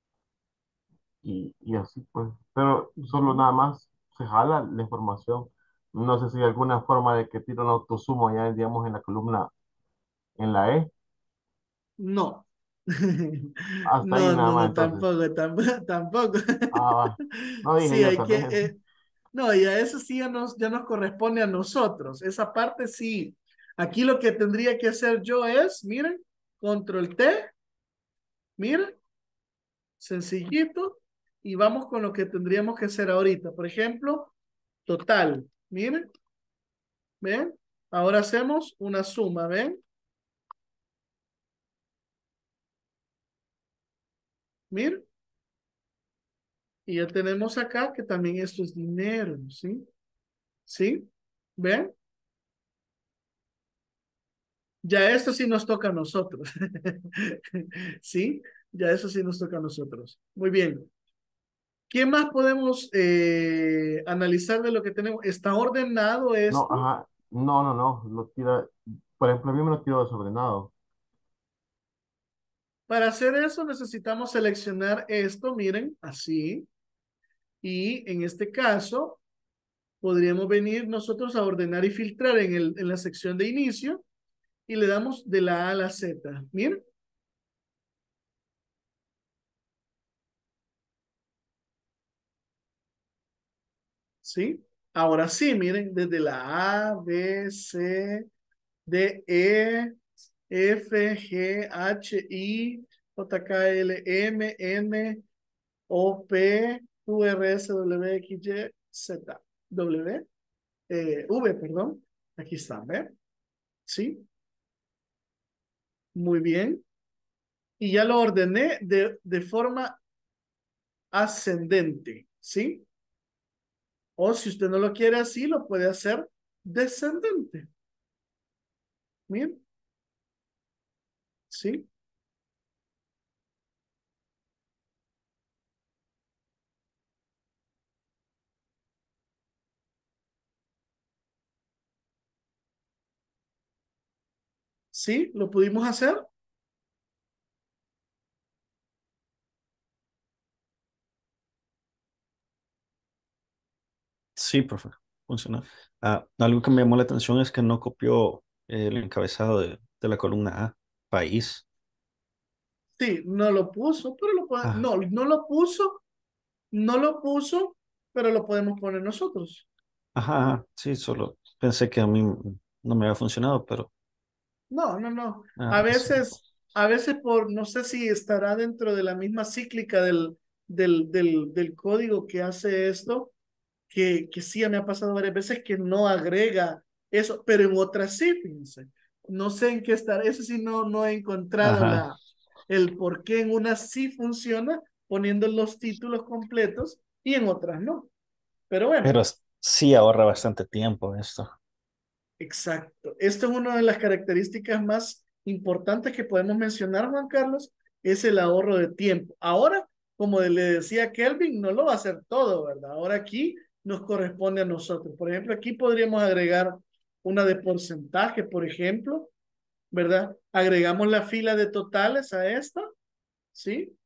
y, y así pues, pero solo nada más se jala la información. No sé si hay alguna forma de que tire un autosumo ya, digamos, en la columna, en la E, No. hasta ahí No, nada no, más no, entonces. tampoco, tampoco, tampoco. Ah, va. No dije Sí, yo hay que, también. eh, no, y a eso sí ya nos, ya nos corresponde a nosotros. Esa parte sí. Aquí lo que tendría que hacer yo es, miren, control T, miren, sencillito, y vamos con lo que tendríamos que hacer ahorita. Por ejemplo, total, miren, ¿ven? Ahora hacemos una suma, ¿ven? Miren, y ya tenemos acá que también esto es dinero, ¿sí? ¿Sí? ¿Ven? Ya esto sí nos toca a nosotros. ¿Sí? Ya eso sí nos toca a nosotros. Muy bien. ¿Qué más podemos eh, analizar de lo que tenemos? ¿Está ordenado No, esto? ajá, no, no, no, lo tira, por ejemplo, a mí me lo tiro desordenado. Para hacer eso necesitamos seleccionar esto, miren, así. Y en este caso, podríamos venir nosotros a ordenar y filtrar en, el, en la sección de inicio y le damos de la A a la Z. Miren, ¿sí? Ahora sí, miren, desde la A, B, C, D, E, F, G, H, I, J, K, L, M, N, O, P, Q, R, S, W, X, Y, Z. W, eh, V, perdón. Aquí está, ¿ve? ¿Sí? Muy bien. Y ya lo ordené de, de forma ascendente, ¿sí? O si usted no lo quiere así, lo puede hacer descendente. Bien, ¿sí? ¿Sí? ¿Lo pudimos hacer? Sí, profe, funcionó. Ah, algo que me llamó la atención es que no copió el encabezado de, de la columna A, país. Sí, no lo puso, pero lo puede, Ah, no, no lo puso, no lo puso, pero lo podemos poner nosotros. ajá, ajá, sí, solo pensé que a mí no me había funcionado, pero No, no, no. A ah, eso. veces, a veces por, no sé si estará dentro de la misma cíclica del, del, del, del código que hace esto, que, que sí, me ha pasado varias veces que no agrega eso, pero en otras sí, fíjense. No sé en qué estar, eso sí no, no he encontrado Ajá, la, el por qué en unas sí funciona poniendo los títulos completos y en otras no. Pero bueno, pero sí ahorra bastante tiempo esto. exacto. Esto es una de las características más importantes que podemos mencionar, Juan Carlos, es el ahorro de tiempo. Ahora, como le decía Kelvin, no lo va a hacer todo, ¿verdad? Ahora aquí nos corresponde a nosotros. Por ejemplo, aquí podríamos agregar una de porcentaje, por ejemplo, ¿verdad? Agregamos la fila de totales a esta, ¿sí?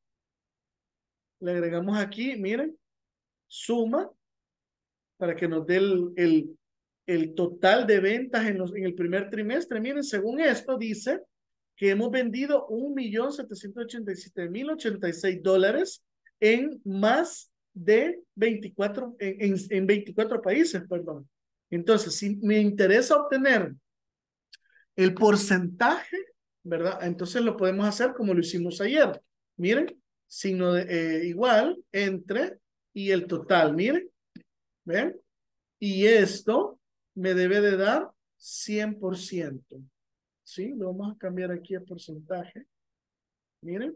Le agregamos aquí, miren, suma, para que nos dé el, el, el total de ventas en, los, en el primer trimestre. Miren, según esto dice que hemos vendido un millón setecientos ochenta y siete mil ochenta y seis dólares en más de veinticuatro, en, en, en veinticuatro países, perdón. Entonces, si me interesa obtener el porcentaje, ¿verdad? Entonces lo podemos hacer como lo hicimos ayer. Miren, signo de, eh, igual entre y el total, miren, ¿ven? Y esto me debe de dar cien por ciento. ¿Sí? Lo vamos a cambiar aquí a porcentaje. Miren.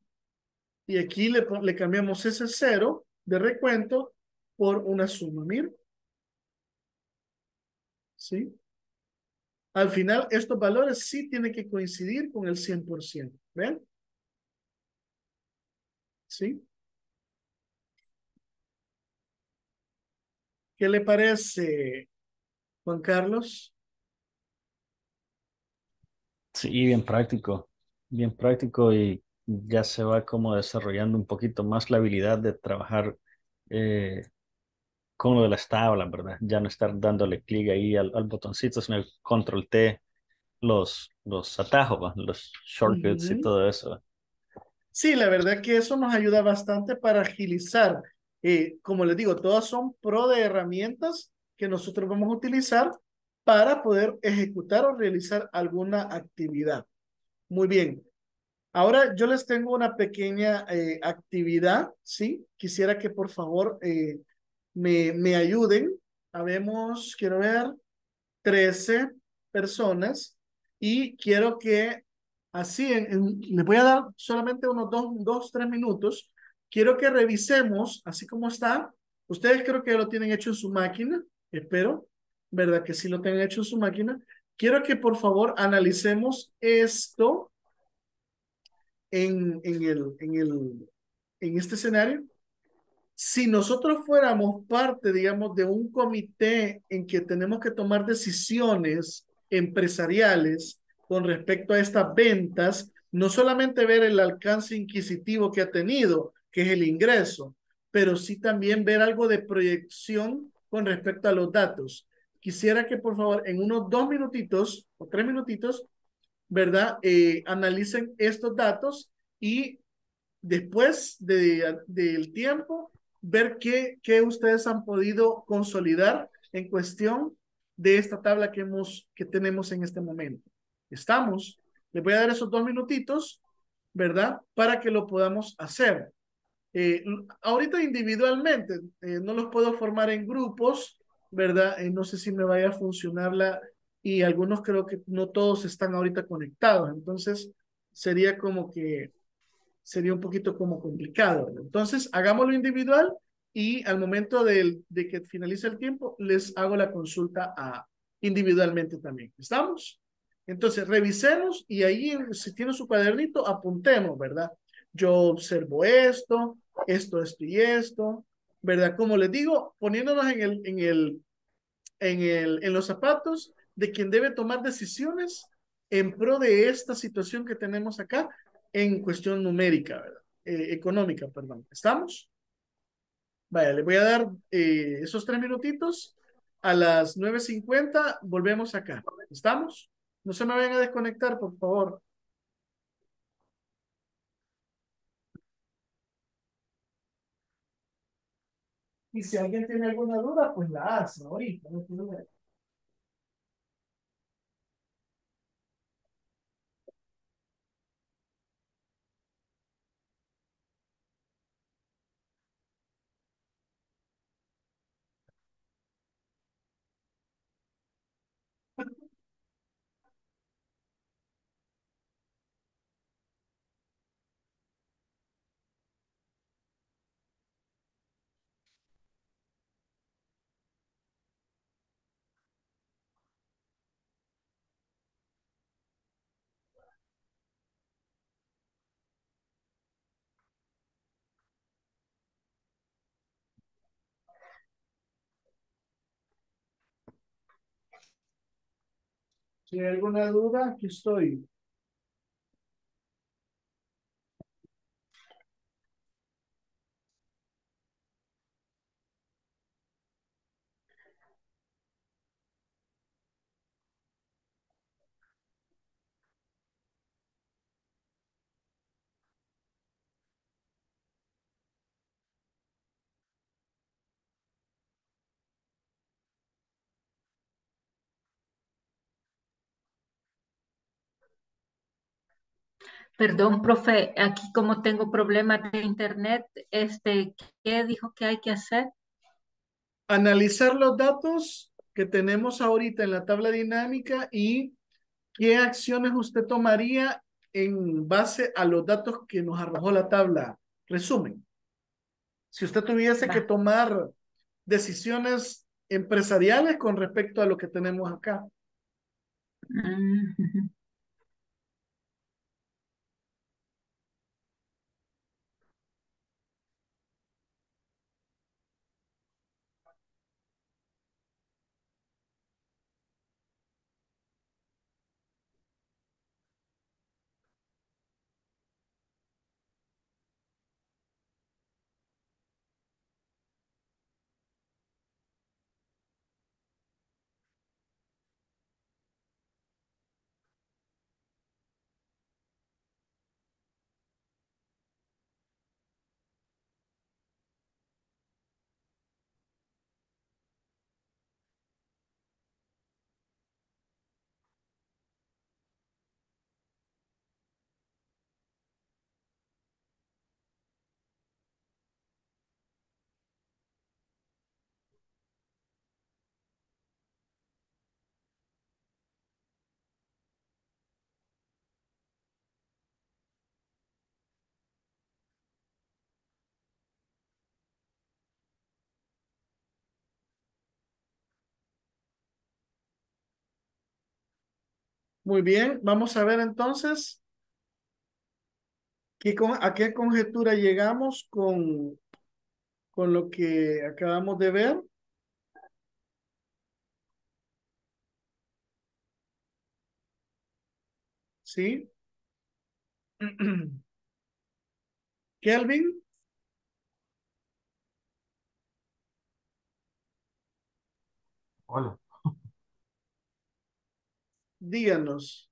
Y aquí le, le cambiamos ese cero de recuento por una suma. Miren. ¿Sí? Al final, estos valores sí tienen que coincidir con el cien por ciento. ¿Ven? ¿Sí? ¿Qué le parece, Juan Carlos? Sí, bien práctico, bien práctico y ya se va como desarrollando un poquito más la habilidad de trabajar eh, con lo de las tablas, ¿verdad? Ya no estar dándole clic ahí al, al botoncito, sino el control T, los, los atajos, ¿va? Los shortcuts y Ujú. todo eso. Sí, la verdad que eso nos ayuda bastante para agilizar. Eh, como les digo, todas son pro de herramientas que nosotros vamos a utilizar para poder ejecutar o realizar alguna actividad. Muy bien. Ahora yo les tengo una pequeña eh, actividad, ¿sí? Quisiera que por favor eh, me, me ayuden. Habemos, quiero ver, trece personas y quiero que así, en, en, les voy a dar solamente unos dos, dos, tres minutos. Quiero que revisemos, así como está. Ustedes creo que lo tienen hecho en su máquina, espero, ¿verdad? Que sí lo tengan hecho en su máquina. Quiero que por favor analicemos esto en, en, el, en, el, en este escenario. Si nosotros fuéramos parte, digamos, de un comité en que tenemos que tomar decisiones empresariales con respecto a estas ventas, no solamente ver el alcance inquisitivo que ha tenido, que es el ingreso, pero sí también ver algo de proyección con respecto a los datos. Quisiera que por favor en unos dos minutitos o tres minutitos, ¿verdad? Eh, analicen estos datos y después de, del tiempo, ver qué, qué ustedes han podido consolidar en cuestión de esta tabla que, hemos, que tenemos en este momento. ¿Estamos? Les voy a dar esos dos minutitos, ¿verdad? Para que lo podamos hacer. Eh, ahorita individualmente, eh, no los puedo formar en grupos, ¿verdad? Eh, no sé si me vaya a funcionar la, y algunos creo que no todos están ahorita conectados, entonces sería como que, sería un poquito como complicado, ¿verdad? Entonces, hagámoslo individual y al momento de, de que finalice el tiempo, les hago la consulta a, individualmente también. ¿Estamos? Entonces, revisemos y ahí, si tiene su cuadernito, apuntemos, ¿verdad? Yo observo esto, esto, esto y esto, ¿verdad? Como les digo, poniéndonos en el, en el, en el, en los zapatos de quien debe tomar decisiones en pro de esta situación que tenemos acá en cuestión numérica, ¿verdad? Eh, económica, perdón. ¿Estamos? Vaya, le voy a dar eh, esos tres minutitos. A las nueve cincuenta volvemos acá. ¿Estamos? No se me vayan a desconectar, por favor. Y si alguien tiene alguna duda, pues la hace ahorita. No tiene problema. Si hay alguna duda, aquí estoy. Perdón, profe, aquí como tengo problemas de internet, este, ¿qué dijo que hay que hacer? Analizar los datos que tenemos ahorita en la tabla dinámica y qué acciones usted tomaría en base a los datos que nos arrojó la tabla. Resumen, si usted tuviese que Va. tomar decisiones empresariales con respecto a lo que tenemos acá. Mm, ujú. Muy bien, vamos a ver entonces qué con, a qué conjetura llegamos con, con lo que acabamos de ver. ¿Sí? Kelvin, Hola. díganos.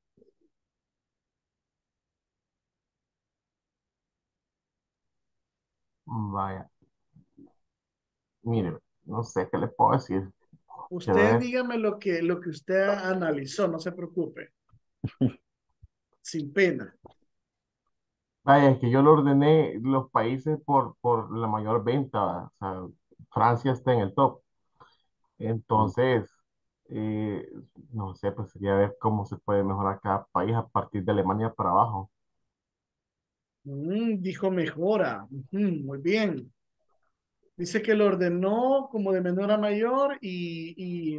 Vaya. Mire, no sé qué le puedo decir. Quiero Usted ver. dígame lo que, lo que usted analizó, no se preocupe, sin pena. Vaya, es que yo lo ordené los países por, por la mayor venta. O sea, Francia está en el top. Entonces, eh, no sé, pues sería ver cómo se puede mejorar cada país a partir de Alemania para abajo. Mm, dijo mejora. Ujú, muy bien. Dice que lo ordenó como de menor a mayor y, y,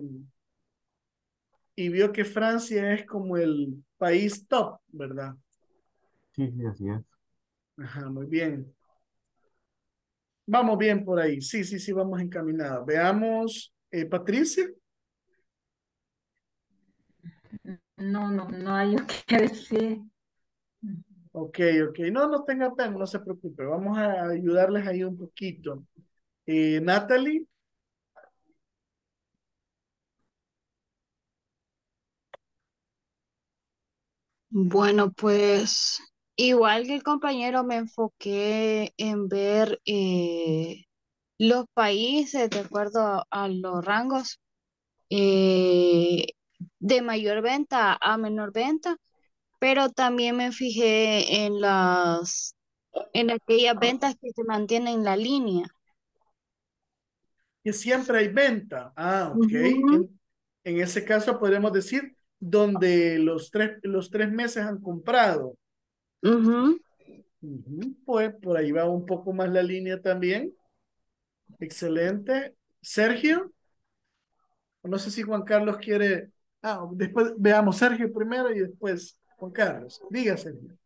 y vio que Francia es como el país top, ¿verdad? Sí, sí, así es. Ajá, muy bien. Vamos bien por ahí. Sí, sí, sí, vamos encaminados. Veamos, eh, Patricia. No, no, no hay yo que decir. Ok, ok. No, no tenga pena, no se preocupe. Vamos a ayudarles ahí un poquito. Eh, Natalie. Bueno, pues igual que el compañero me enfoqué en ver eh, los países de acuerdo a, a los rangos eh, de mayor venta a menor venta, pero también me fijé en las en aquellas ventas que se mantienen en la línea. Que siempre hay venta. Ah, ok. Ujú, En, en ese caso podríamos decir donde los tres, los tres meses han comprado. ujú. Ujú, pues por ahí va un poco más la línea también. Excelente. Sergio, no sé si Juan Carlos quiere. Ah, después veamos Sergio primero y después Juan Carlos. Diga, Sergio.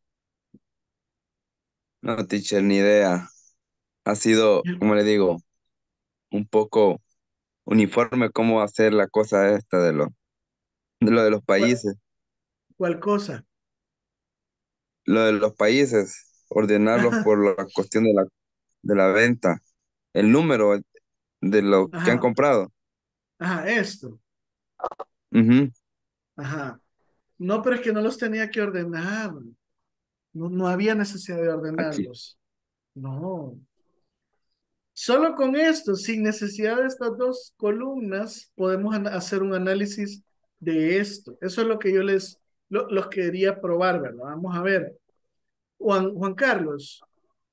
No, teacher, ni idea. Ha sido, como le digo, un poco uniforme cómo hacer la cosa esta de lo de lo de los ¿Cuál, países. cuál cosa? Lo de los países, ordenarlos por la cuestión de la, de la venta, el número de lo que han Ajá, comprado. ajá, esto. Ujú. Ajá. No, pero es que no los tenía que ordenar. No, no había necesidad de Aquí. ordenarlos. No. Solo con esto, sin necesidad de estas dos columnas, podemos ana- hacer un análisis de esto. Eso es lo que yo les lo, los quería probar, ¿verdad? Vamos a ver. Juan, Juan Carlos,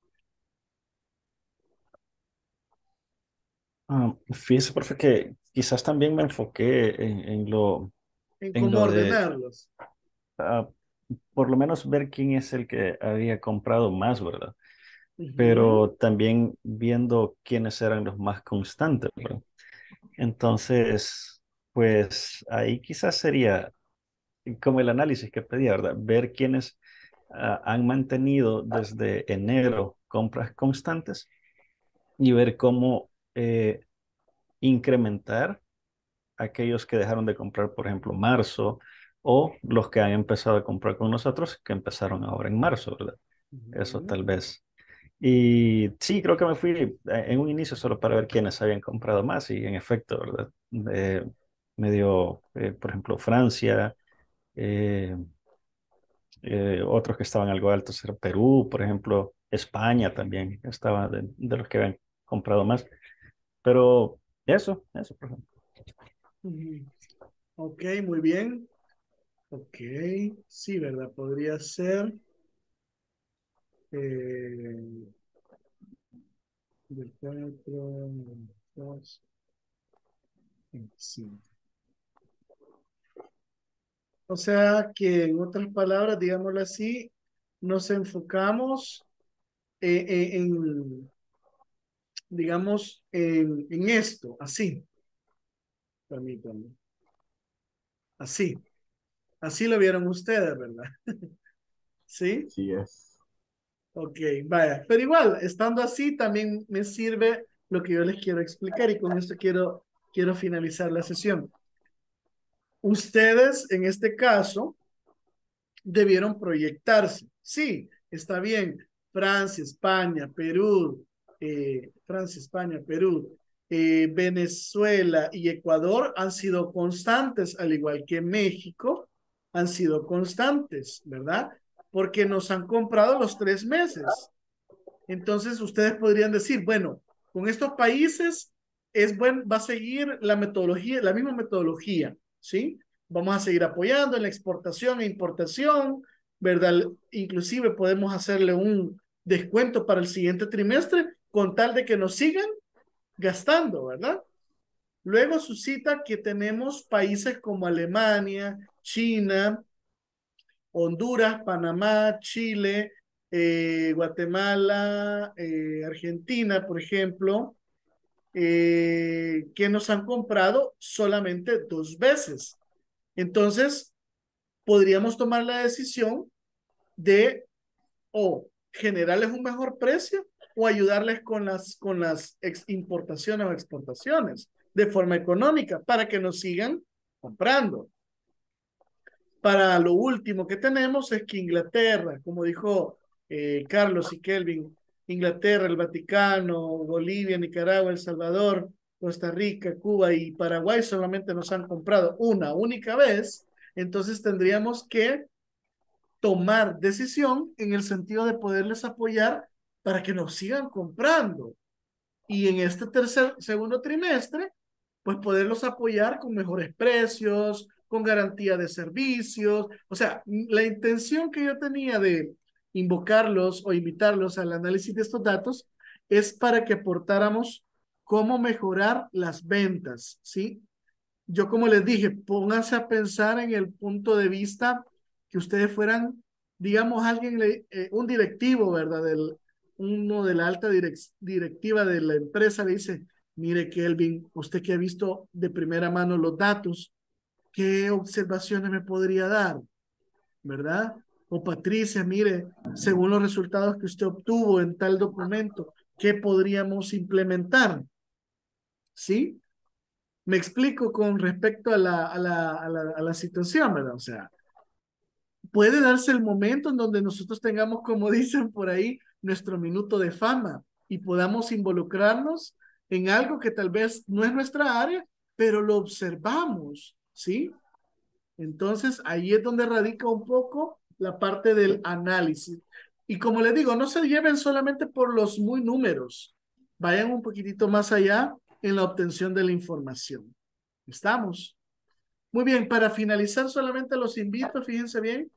Ah, fíjese, profe, que quizás también me enfoqué en, en lo, en en cómo lo de, ordenarlos. ah, por lo menos ver quién es el que había comprado más, ¿verdad? Ujú, Pero también viendo quiénes eran los más constantes, ¿verdad? Entonces, pues ahí quizás sería como el análisis que pedía, ¿verdad? Ver quiénes ah, han mantenido desde enero compras constantes y ver cómo eh, incrementar aquellos que dejaron de comprar, por ejemplo, marzo, o los que han empezado a comprar con nosotros, que empezaron ahora en marzo, ¿verdad? Eso ujú, tal vez. Y sí, creo que me fui eh, en un inicio solo para ver quiénes habían comprado más y en efecto, ¿verdad? Eh, me dio, eh, por ejemplo, Francia, eh, eh, otros que estaban algo altos era Perú, por ejemplo, España también estaba de, de los que habían comprado más. Pero eso, eso, por ejemplo. ujú. Ok, muy bien. Ok, sí, ¿verdad? Podría ser eh, del cuatro, dos, cinco. O sea que en otras palabras, digámoslo así, nos enfocamos eh, eh, en, digamos, en, en esto, así, permítanme, así, así lo vieron ustedes, ¿verdad? ¿Sí? Así es. Ok, vaya, pero igual, estando así, también me sirve lo que yo les quiero explicar y con esto quiero, quiero finalizar la sesión. Ustedes, en este caso, debieron proyectarse. Sí, está bien. Francia, España, Perú, eh, Francia, España, Perú, eh, Venezuela y Ecuador han sido constantes, al igual que México, han sido constantes, ¿verdad? Porque nos han comprado los tres meses. Entonces, ustedes podrían decir, bueno, con estos países es buen, va a seguir la metodología, la misma metodología, ¿sí? Vamos a seguir apoyando en la exportación e importación, ¿verdad? Inclusive podemos hacerle un descuento para el siguiente trimestre con tal de que nos sigan gastando, ¿verdad? Luego suscita que tenemos países como Alemania, China, Honduras, Panamá, Chile, eh, Guatemala, eh, Argentina, por ejemplo, eh, que nos han comprado solamente dos veces. Entonces, podríamos tomar la decisión de o generarles un mejor precio o ayudarles con las, con las ex importaciones o exportaciones de forma económica para que nos sigan comprando. Para lo último que tenemos es que Inglaterra, como dijo eh, Carlos y Kelvin, Inglaterra, el Vaticano, Bolivia, Nicaragua, El Salvador, Costa Rica, Cuba y Paraguay solamente nos han comprado una única vez, entonces tendríamos que tomar decisión en el sentido de poderles apoyar para que nos sigan comprando. Y en este tercer, segundo trimestre, pues poderlos apoyar con mejores precios, con garantía de servicios. O sea, la intención que yo tenía de invocarlos o invitarlos al análisis de estos datos es para que aportáramos cómo mejorar las ventas, ¿sí? Yo como les dije, pónganse a pensar en el punto de vista que ustedes fueran, digamos, alguien, eh, un directivo, ¿verdad? Del, uno de la alta direc directiva de la empresa le dice, mire Kelvin, usted que ha visto de primera mano los datos, ¿qué observaciones me podría dar? ¿Verdad? O Patricia, mire, según los resultados que usted obtuvo en tal documento, ¿qué podríamos implementar? ¿Sí? Me explico con respecto a la, a la, a la, a la situación, ¿verdad? O sea, puede darse el momento en donde nosotros tengamos, como dicen por ahí, nuestro minuto de fama y podamos involucrarnos en algo que tal vez no es nuestra área, pero lo observamos, ¿sí? Entonces, ahí es donde radica un poco la parte del análisis. Y como les digo, no se lleven solamente por los muy números, vayan un poquitito más allá en la obtención de la información. ¿Estamos? Muy bien, para finalizar solamente los invito, fíjense bien,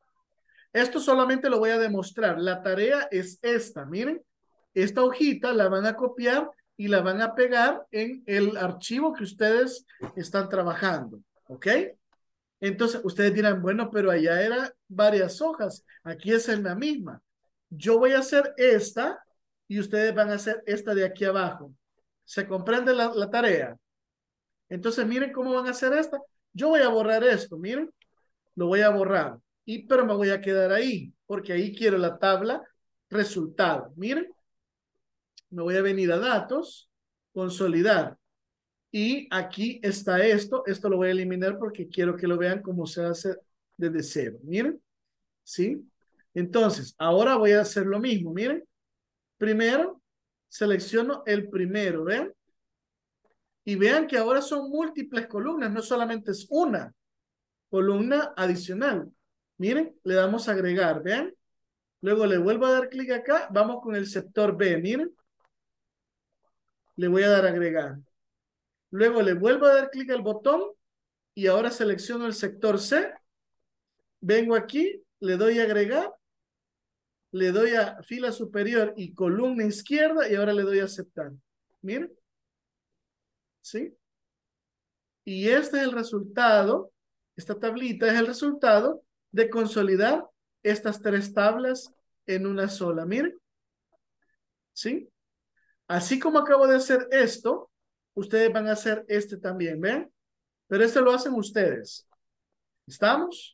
esto solamente lo voy a demostrar. La tarea es esta, miren, esta hojita la van a copiar y la van a pegar en el archivo que ustedes están trabajando, ¿ok? Entonces, ustedes dirán, bueno, pero allá eran varias hojas, aquí es en la misma. Yo voy a hacer esta y ustedes van a hacer esta de aquí abajo. ¿Se comprende la, la tarea? Entonces, miren cómo van a hacer esta. Yo voy a borrar esto, miren, lo voy a borrar, y, pero me voy a quedar ahí, porque ahí quiero la tabla resultado. Miren, me voy a venir a datos, consolidar, y aquí está esto, esto lo voy a eliminar porque quiero que lo vean cómo se hace desde cero, miren, ¿sí? Entonces, ahora voy a hacer lo mismo, miren, primero, selecciono el primero, ¿ven? Y vean que ahora son múltiples columnas, no solamente es una columna adicional. Miren, le damos a agregar, ¿vean? Luego le vuelvo a dar clic acá, vamos con el sector B, miren. Le voy a dar a agregar. Luego le vuelvo a dar clic al botón y ahora selecciono el sector C. Vengo aquí, le doy a agregar, le doy a fila superior y columna izquierda y ahora le doy a aceptar. Miren. ¿Sí? Y este es el resultado, esta tablita es el resultado de consolidar estas tres tablas en una sola. Miren. ¿Sí? Así como acabo de hacer esto, ustedes van a hacer este también, ¿ven? Pero este lo hacen ustedes. ¿Estamos?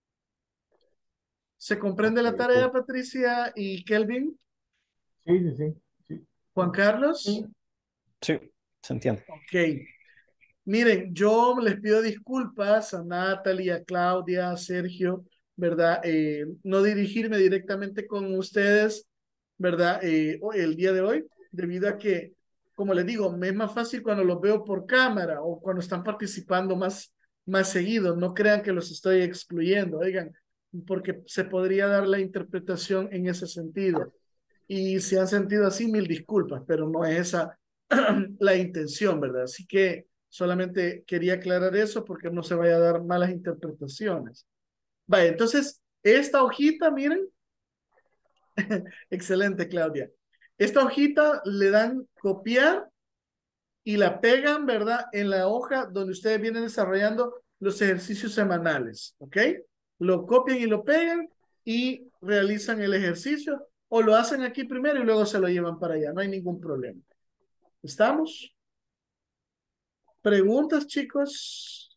¿Se comprende Ok, la ok. tarea, Patricia y Kelvin? Sí, sí, sí, sí. Juan Carlos. Sí, se entiende. Ok. Miren, yo les pido disculpas a Natalie, a Claudia, a Sergio, ¿verdad? Eh, no dirigirme directamente con ustedes, ¿verdad? Eh, hoy- el día de hoy, debido a que, como les digo, me es más fácil cuando los veo por cámara o cuando están participando más, más seguido. No crean que los estoy excluyendo, oigan, porque se podría dar la interpretación en ese sentido. Y si han sentido así, mil disculpas, pero no es esa la intención, ¿verdad? Así que solamente quería aclarar eso porque no se vaya a dar malas interpretaciones. Vaya, entonces, esta hojita, miren, excelente, Claudia. Esta hojita le dan copiar y la pegan, ¿verdad? En la hoja donde ustedes vienen desarrollando los ejercicios semanales, ¿ok? Lo copian y lo pegan y realizan el ejercicio o lo hacen aquí primero y luego se lo llevan para allá, no hay ningún problema. ¿Estamos? ¿Preguntas, chicos?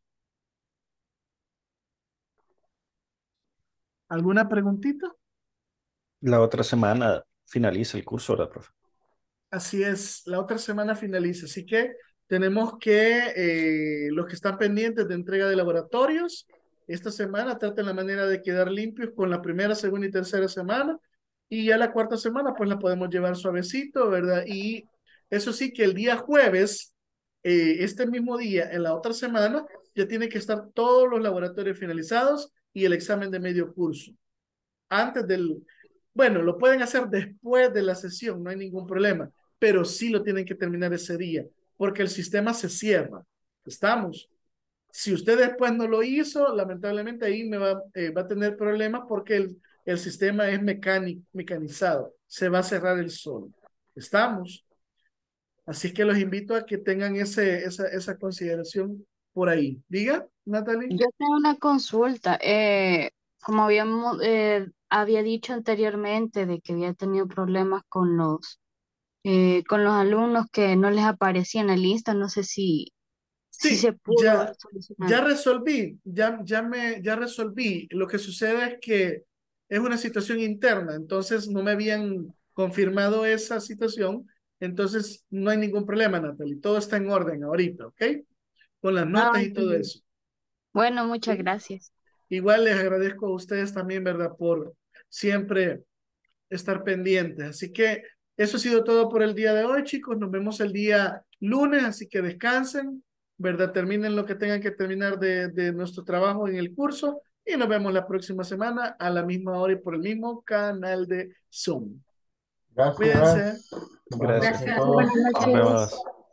¿Alguna preguntita? La otra semana finaliza el curso, ¿verdad, profe? Así es, la otra semana finaliza, así que tenemos que, eh, los que están pendientes de entrega de laboratorios, esta semana traten la manera de quedar limpios con la primera, segunda y tercera semana, y ya la cuarta semana pues la podemos llevar suavecito, ¿verdad? Y eso sí que el día jueves, eh, este mismo día, en la otra semana, ya tiene que estar todos los laboratorios finalizados y el examen de medio curso. Antes del, bueno, lo pueden hacer después de la sesión, no hay ningún problema, pero sí lo tienen que terminar ese día, porque el sistema se cierra. ¿Estamos? Si usted después no lo hizo, lamentablemente ahí me va, eh, va a tener problemas porque el, el sistema es mecánico, mecanizado, se va a cerrar el solo. ¿Estamos? Así que los invito a que tengan ese, esa, esa consideración por ahí. Diga, Natalie. Yo tengo una consulta. Eh, como habíamos, eh, había dicho anteriormente de que había tenido problemas con los, eh, con los alumnos que no les aparecía en la lista, no sé si, si se Sí, pudo ya, solucionar. ya resolví, ya, ya me, ya resolví. Lo que sucede es que es una situación interna, entonces no me habían confirmado esa situación, entonces no hay ningún problema, Natalie. Todo está en orden ahorita, ¿ok? Con las Ah, notas y todo entonces, eso. bueno, muchas ¿Sí? gracias. Igual les agradezco a ustedes también, ¿verdad? Por siempre estar pendientes. Así que eso ha sido todo por el día de hoy, chicos. Nos vemos el día lunes, así que descansen, ¿verdad? Terminen lo que tengan que terminar de, de nuestro trabajo en el curso y nos vemos la próxima semana a la misma hora y por el mismo canal de Zoom. Cuídense. Gracias. Buenas noches Gracias. a Gracias. todos. Buenas Nos noches. vemos.